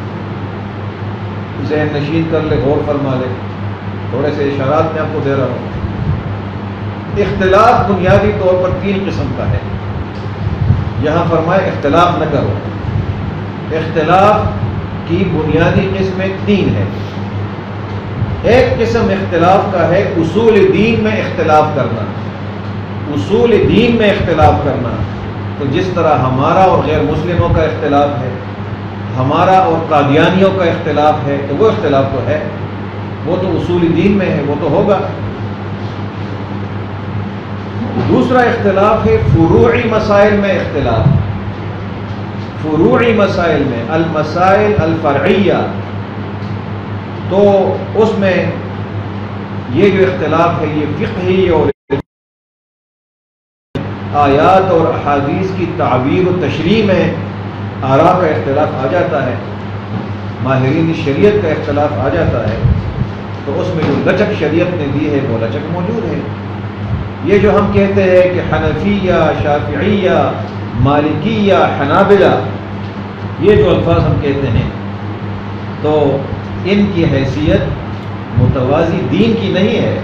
ذہن نشین کر لے، غور فرما لے، تھوڑے سے اشارات میں آپ کو دے رہا ہوں۔ اختلاف بنیادی طور پر 3 قسم کا ہے، یہاں فرمائے اختلاف نہ کرو۔ اختلاف کی بنیادی قسمیں 3 ہیں۔ ایک قسم اختلاف کا ہے اصول دین میں اختلاف کرنا، اصول دین میں اختلاف کرنا، تو جس طرح ہمارا اور غیر مسلموں کا اختلاف ہے، ہمارا اور قادیانیوں کا اختلاف ہے، تو وہ اختلاف تو ہے، وہ تو اصول دین میں ہے، وہ تو ہوگا۔ دوسرا اختلاف ہے فروعی مسائل میں اختلاف، فروعی مسائل میں، المسائل الفرعیہ، تو اس میں یہ جو اختلاف ہے یہ فقہی اور آیات اور احادیث کی تعبیر و تشریح میں آراء کا اختلاف آ جاتا ہے، ماہرین شریعت کا اختلاف آ جاتا ہے، تو اس میں جو لچک شریعت نے دی ہے وہ لچک موجود ہے۔ یہ جو ہم کہتے ہیں کہ حنفیہ، شافعیہ، مالکیہ، حنابلہ، یہ جو الفاظ ہم کہتے ہیں تو ان کی حیثیت متوازی دین کی نہیں ہے۔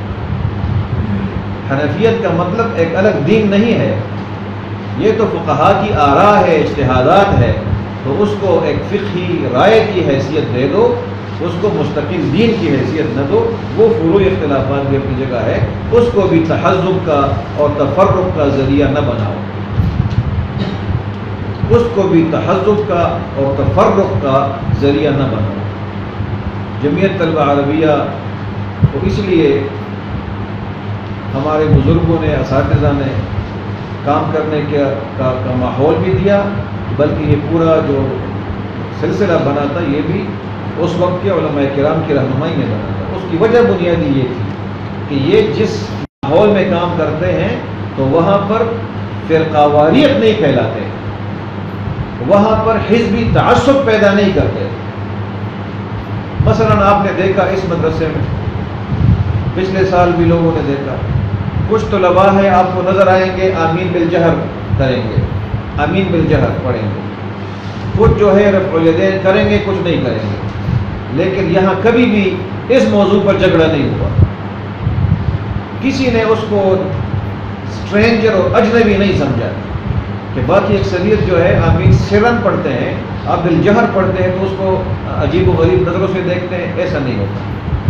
حنفیت کا مطلب ایک الگ دین نہیں ہے، یہ تو فقہا کی آراء ہے، اجتہادات ہے، تو اس کو ایک فقہی رائے کی حیثیت دے دو، اس کو مستقل دین کی حیثیت نہ دو۔ وہ فروعی اختلافات بھی اپنی جگہ ہے، اس کو بھی تحزب کا اور تفرق کا ذریعہ نہ بناؤ، اس کو بھی تحزب کا اور تفرق کا ذریعہ نہ بناؤ۔ جمعیت طلبہ عربیہ کو اس لیے ہمارے بزرگوں نے، اساتذہ نے کام کرنے کا ماحول بھی دیا، بلکہ یہ پورا جو سلسلہ بنا تھا یہ بھی اس وقت کے علماء کرام کی رہنمائی میں بنا تھا۔ اس کی وجہ بنیادی یہ تھی کہ یہ جس ماحول میں کام کرتے ہیں تو وہاں پر فرقہ واریت نہیں پھیلاتے، وہاں پر حزبی تعصب پیدا نہیں کرتے۔ مثلا آپ نے دیکھا اس مدرسے میں پچھلے سال بھی لوگوں نے دیکھا، کچھ طلباء ہیں آپ کو نظر آئیں گے آمین بالجہر کریں گے، آمین بالجہر پڑھیں گے، کچھ جو ہے رفع الیدین کریں گے، کچھ نہیں کریں گے۔ لیکن یہاں کبھی بھی اس موضوع پر جھگڑا نہیں ہوا، کسی نے اس کو اسٹرینجر اور اجنبی نہیں سمجھا کہ باقی اکثریت جو ہے آمین سرن پڑھتے ہیں، آپ بالجہر پڑھتے ہیں تو اس کو عجیب و غریب نظروں سے دیکھتے ہیں، ایسا نہیں ہوتا۔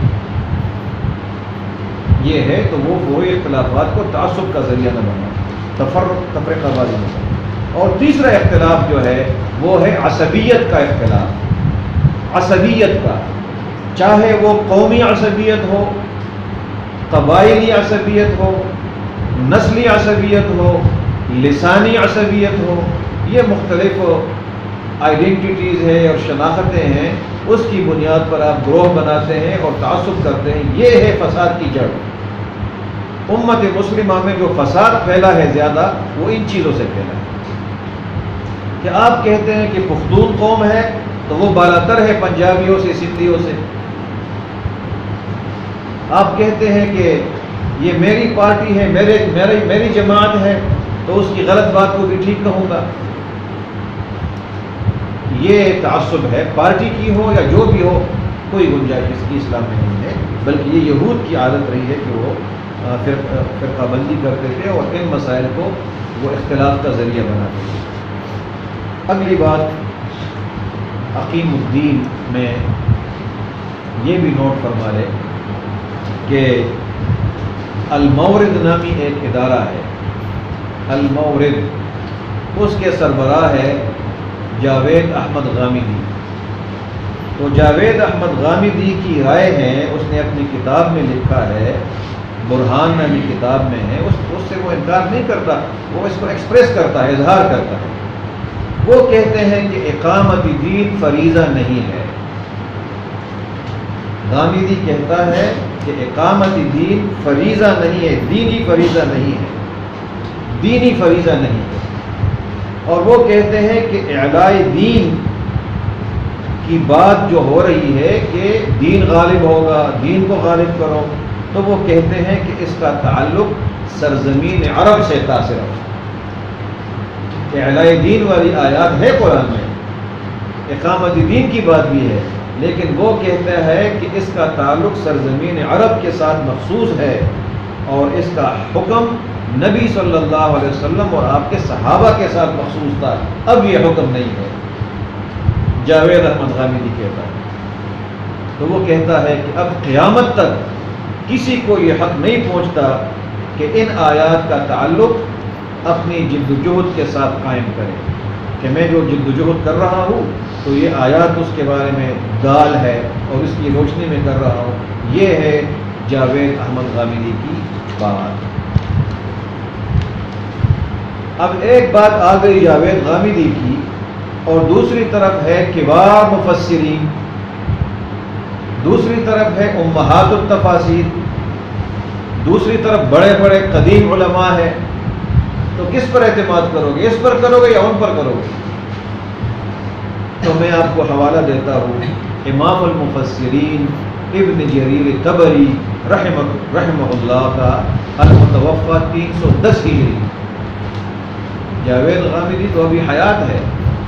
یہ ہے تو وہ فروعی اختلافات کو تعصب کا ذریعہ نہ بنا، تفرقہ بازی نہ بنا۔ اور تیسرا اختلاف جو ہے وہ ہے عصبیت کا اختلاف، عصبیت کا، چاہے وہ قومی عصبیت ہو، قبائلی عصبیت ہو، نسلی عصبیت ہو، لسانی عصبیت ہو، یہ مختلف آئیڈینٹیٹیز ہیں اور شناختیں ہیں، اس کی بنیاد پر آپ گروہ بناتے ہیں اور تعصب کرتے ہیں، یہ ہے فساد کی جڑ۔ امت مسلمہ میں جو فساد پھیلا ہے زیادہ، وہ ان چیزوں سے پھیلا ہے کہ آپ کہتے ہیں کہ پختون قوم ہے تو وہ بالاتر ہے پنجابیوں سے، سندھیوں سے۔ آپ کہتے ہیں کہ یہ میری پارٹی ہے، میری جماعت ہے، تو اس کی غلط بات کو بھی ٹھیک کہوں گا۔ یہ تعصب ہے، پارٹی کی ہو یا جو بھی ہو، کوئی گنجائش اس کی اسلام میں نہیں ہے، بلکہ یہ یہود کی عادت رہی ہے کہ وہ فرقہ بندی کرتے تھے اور ان مسائل کو وہ اختلاف کا ذریعہ بناتے تھے۔ اگلی بات عقیم الدین میں یہ بھی نوٹ فرما لے کہ المورد نامی ایک ادارہ ہے، المورد، اس کے سربراہ ہے جاوید احمد غامدی۔ تو جاوید احمد غامدی کی رائے ہے، اس نے اپنی کتاب میں لکھا ہے، برہان نامی کتاب میں ہے، اس سے وہ انکار نہیں کرتا، وہ اس کو ایکسپریس کرتا ہے، اظہار کرتا ہے۔ وہ کہتے ہیں کہ اقامت دین فریضہ نہیں ہے۔ غامدی کہتا ہے کہ اقامت دین فریضہ نہیں ہے، دینی فریضہ نہیں ہے، دینی فریضہ نہیں ہے۔ اور وہ کہتے ہیں کہ اعلاء دین کی بات جو ہو رہی ہے کہ دین غالب ہوگا، دین کو غالب کرو، تو وہ کہتے ہیں کہ اس کا تعلق سرزمین عرب سے تاثر ہے۔ اعلاء دین والی آیات ہے قرآن میں، اقامت دین کی بات بھی ہے، لیکن وہ کہتا ہے کہ اس کا تعلق سرزمین عرب کے ساتھ مخصوص ہے اور اس کا حکم نبی صلی اللہ علیہ وسلم اور آپ کے صحابہ کے ساتھ مخصوص تھا، اب یہ حکم نہیں ہے۔ جاوید احمد غامدی کہتا ہے، تو وہ کہتا ہے کہ اب قیامت تک کسی کو یہ حق نہیں پہنچتا کہ ان آیات کا تعلق اپنی جد و جہد کے ساتھ قائم کرے، کہ میں جو جد و جہد کر رہا ہوں تو یہ آیات اس کے بارے میں گال ہے اور اس کی روشنی میں کر رہا ہوں۔ یہ ہے جاوید احمد غامدی کی بات۔ اب ایک بات آ گئی جاوید غامدی کی، اور دوسری طرف ہے کبار مفسرین، دوسری طرف ہے امہات التفاسیر، دوسری طرف بڑے بڑے قدیم علماء ہیں، تو کس پر اعتماد کرو گے؟ اس پر کرو گے یا ان پر کرو گے؟ تو میں آپ کو حوالہ دیتا ہوں امام المفسرین ابن جریر طبری رحمہ اللہ کا المتوفی 310 ہجری۔ جاوید غامدی تو ابھی حیات ہے،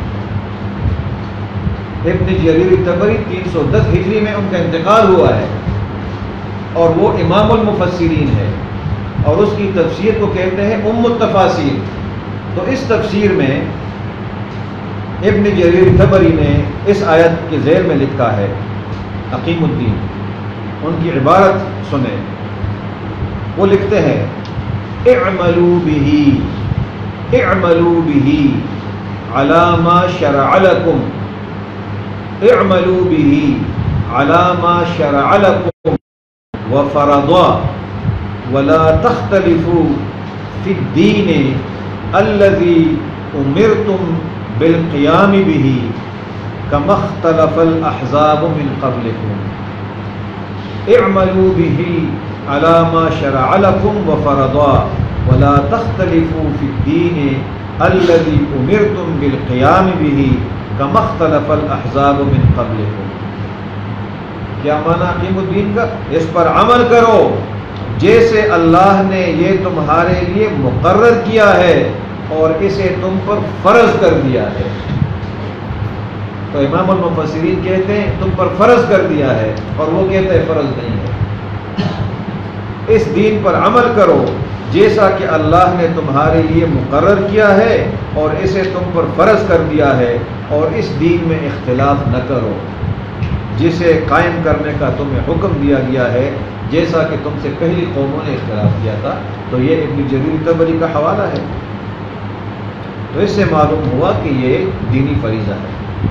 ابن جریر طبری 310 ہجری میں ان کا انتقال ہوا ہے، اور وہ امام المفسرین ہے، اور اس کی تفسیر کو کہتے ہیں ام التفاسیر۔ تو اس تفسیر میں ابن جریر طبری نے اس آیت کے ذیل میں لکھا ہے، عقیم الدین، ان کی عبارت سنیں، وہ لکھتے ہیں اعملوا به اعملوا به علی ما شرع لکم، اعملوا به علی ما شرع لکم وفرض ولا تختلفوا فی الدین الذی امرتم بالقیام به کما اختلف الاحزاب من قبلکم، اعملوا به علی ما شرع لکم وفرض ولا تختلفوا فی الدین الذی امرتم بالقیام به کما اختلف الاحزاب من قبلکم۔ کیا معنی عقیم الدین کا؟ اس پر عمل کرو جیسے اللہ نے یہ تمہارے لیے مقرر کیا ہے اور اسے تم پر فرض کر دیا ہے۔ تو امام المفسرین کہتے ہیں تم پر فرض کر دیا ہے، اور وہ کہتے ہیں فرض نہیں ہے۔ اس دین پر عمل کرو جیسا کہ اللہ نے تمہارے لیے مقرر کیا ہے اور اسے تم پر فرض کر دیا ہے، اور اس دین میں اختلاف نہ کرو جسے قائم کرنے کا تمہیں حکم دیا گیا ہے، جیسا کہ تم سے پہلی قوموں نے اختلاف کیا تھا۔ تو یہ ابن جریر طبری کا حوالہ ہے۔ تو اس سے معلوم ہوا کہ یہ دینی فریضہ ہے۔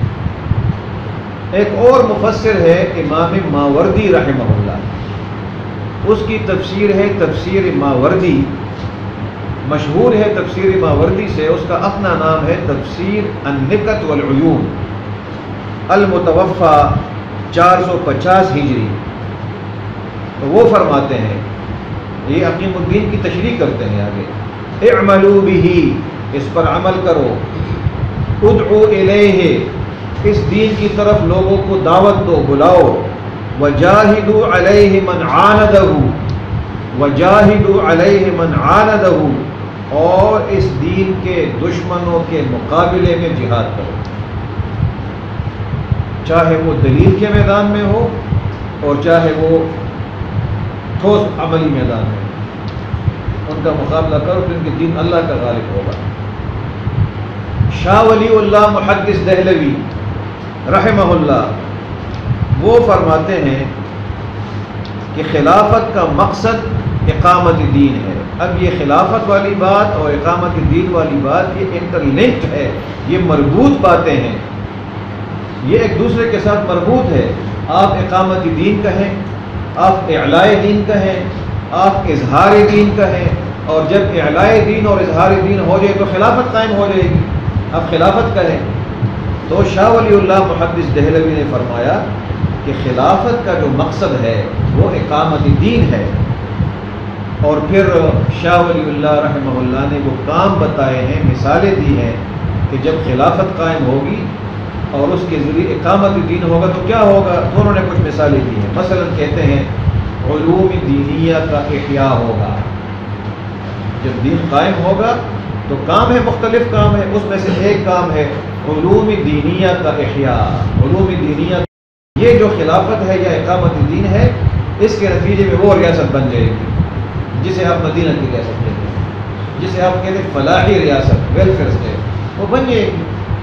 ایک اور مفسر ہے امام ماوردی رحمہ اللہ، اس کی تفسیر ہے تفسیر ماوردی مشہور ہے تفسیر ماوردی سے، اس کا اپنا نام ہے تفسیر النکت والعیون، المتوفى 450 ہجری۔ تو وہ فرماتے ہیں، یہ حکیم الدین کی تشریح کرتے ہیں آگے، اعملوا به، اس پر عمل کرو، ادعو الیہ، اس دین کی طرف لوگوں کو دعوت دو، بلاؤ، وجاہدوا علیہ من عاندہ، وجاہدوا علیہ من عاندہ، اور اس دین کے دشمنوں کے مقابلے میں جہاد کرو، چاہے وہ دلیل کے میدان میں ہو اور چاہے وہ ٹھوس عملی میدان میں، ان کا مقابلہ کرو تو ان کے دین اللہ کا غالب ہوگا۔ شاہ ولی اللہ محدث دہلوی رحمہ اللہ وہ فرماتے ہیں کہ خلافت کا مقصد اقامت دین ہے۔ اب یہ خلافت والی بات اور اقامت دین والی بات یہ انٹر لنکڈ ہے، یہ مربوط باتیں ہیں، یہ ایک دوسرے کے ساتھ مربوط ہے۔ آپ اقامت دین کہیں، آپ اعلاء دین کہیں، آپ اظہار دین کہیں، اور جب اعلاء دین اور اظہار دین ہو جائے تو خلافت قائم ہو جائے گی۔ اب خلافت کہیں تو شاہ ولی اللہ محدث دہلوی نے فرمایا کہ خلافت کا جو مقصد ہے وہ اقامت دین ہے، اور پھر شاہ ولی اللہ رحمہ اللہ نے وہ کام بتائے ہیں، مثالیں دی ہیں کہ جب خلافت قائم ہوگی اور اس کے ذریعے اقامت دین ہوگا تو کیا ہوگا، تو انہوں نے کچھ مثالیں دی ہیں۔ مثلا کہتے ہیں علوم دینیہ کا احیاء ہوگا، جب دین قائم ہوگا تو کام ہے، مختلف کام ہے، اس میں سے ایک کام ہے علوم دینیہ کا احیاء۔ علوم دینیہ یہ جو خلافت ہے یا اقامت دین ہے، اس کے نتیجے میں وہ ریاست بن جائے گی جسے آپ مدینہ کی ریاست کہتے ہیں، جسے آپ کہتے ہیں فلاحی ریاست، ویلفیئر اسٹیٹ، وہ بن جائے گی۔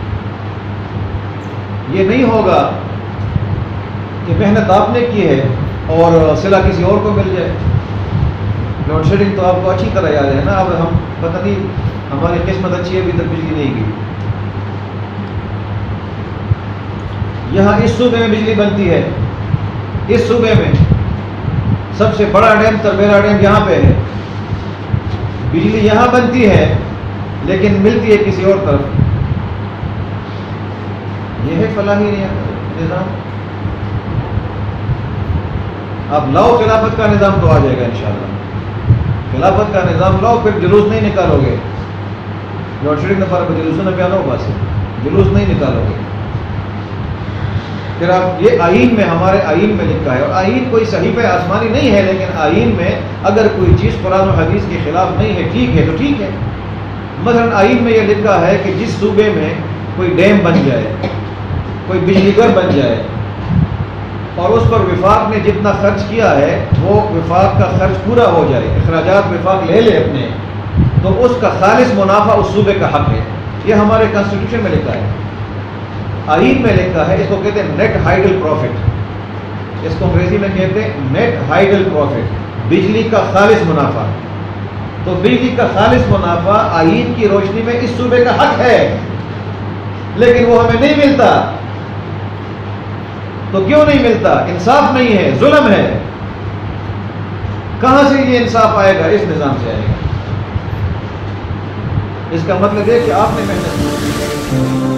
یہ نہیں ہوگا کہ محنت آپ نے کی ہے اور صلہ کسی اور کو مل جائے۔ لوڈ شیڈنگ تو آپ کو اچھی طرح یاد ہے نا، اب ہم پتہ نہیں ہماری قسمت اچھی ہے، ابھی تک بجلی نہیں گئی۔ یہاں اس صوبے میں بجلی بنتی ہے، اس صوبے میں سب سے بڑا ڈیم تربیرا ڈیم یہاں پہ ہے، بجلی یہاں بنتی ہے لیکن ملتی ہے کسی اور طرف۔ یہ ہے فلاحی نظام۔ اب لاؤ خلافت کا نظام تو آ جائے گا انشاءاللہ، خلافت کا نظام لاؤ، پھر جلوس نہیں نکالو گے، لوڈ شیڈنگ نے فرق جلوس نہ پیانو بس، جلوس نہیں نکالو گے۔ پھر آپ یہ آئین میں، ہمارے آئین میں لکھا ہے، اور آئین کوئی صحیفہ آسمانی نہیں ہے، لیکن آئین میں اگر کوئی چیز قرآن و حدیث کے خلاف نہیں ہے، ٹھیک ہے تو ٹھیک ہے۔ مثلا آئین میں یہ لکھا ہے کہ جس صوبے میں کوئی ڈیم بن جائے، کوئی بجلی گھر بن جائے، اور اس پر وفاق نے جتنا خرچ کیا ہے وہ وفاق کا خرچ پورا ہو جائے، اخراجات وفاق لے لے اپنے، تو اس کا خالص منافع اس صوبے کا حق ہے۔ یہ ہمارے کانسٹیٹیوشن میں لکھا ہے، آئین میں لکھا ہے، اس کو کہتے ہیں نیٹ ہائیڈل پروفٹ، اس کو انگریزی میں کہتے ہیں نیٹ ہائیڈل پروفٹ، بجلی کا خالص منافع۔ تو بجلی کا خالص منافع آئین کی روشنی میں اس صوبے کا حق ہے، لیکن وہ ہمیں نہیں ملتا۔ تو کیوں نہیں ملتا؟ انصاف نہیں ہے، ظلم ہے۔ کہاں سے یہ انصاف آئے گا؟ اس نظام سے آئے گا۔ اس کا مطلب ہے کہ آپ نے محنت کی۔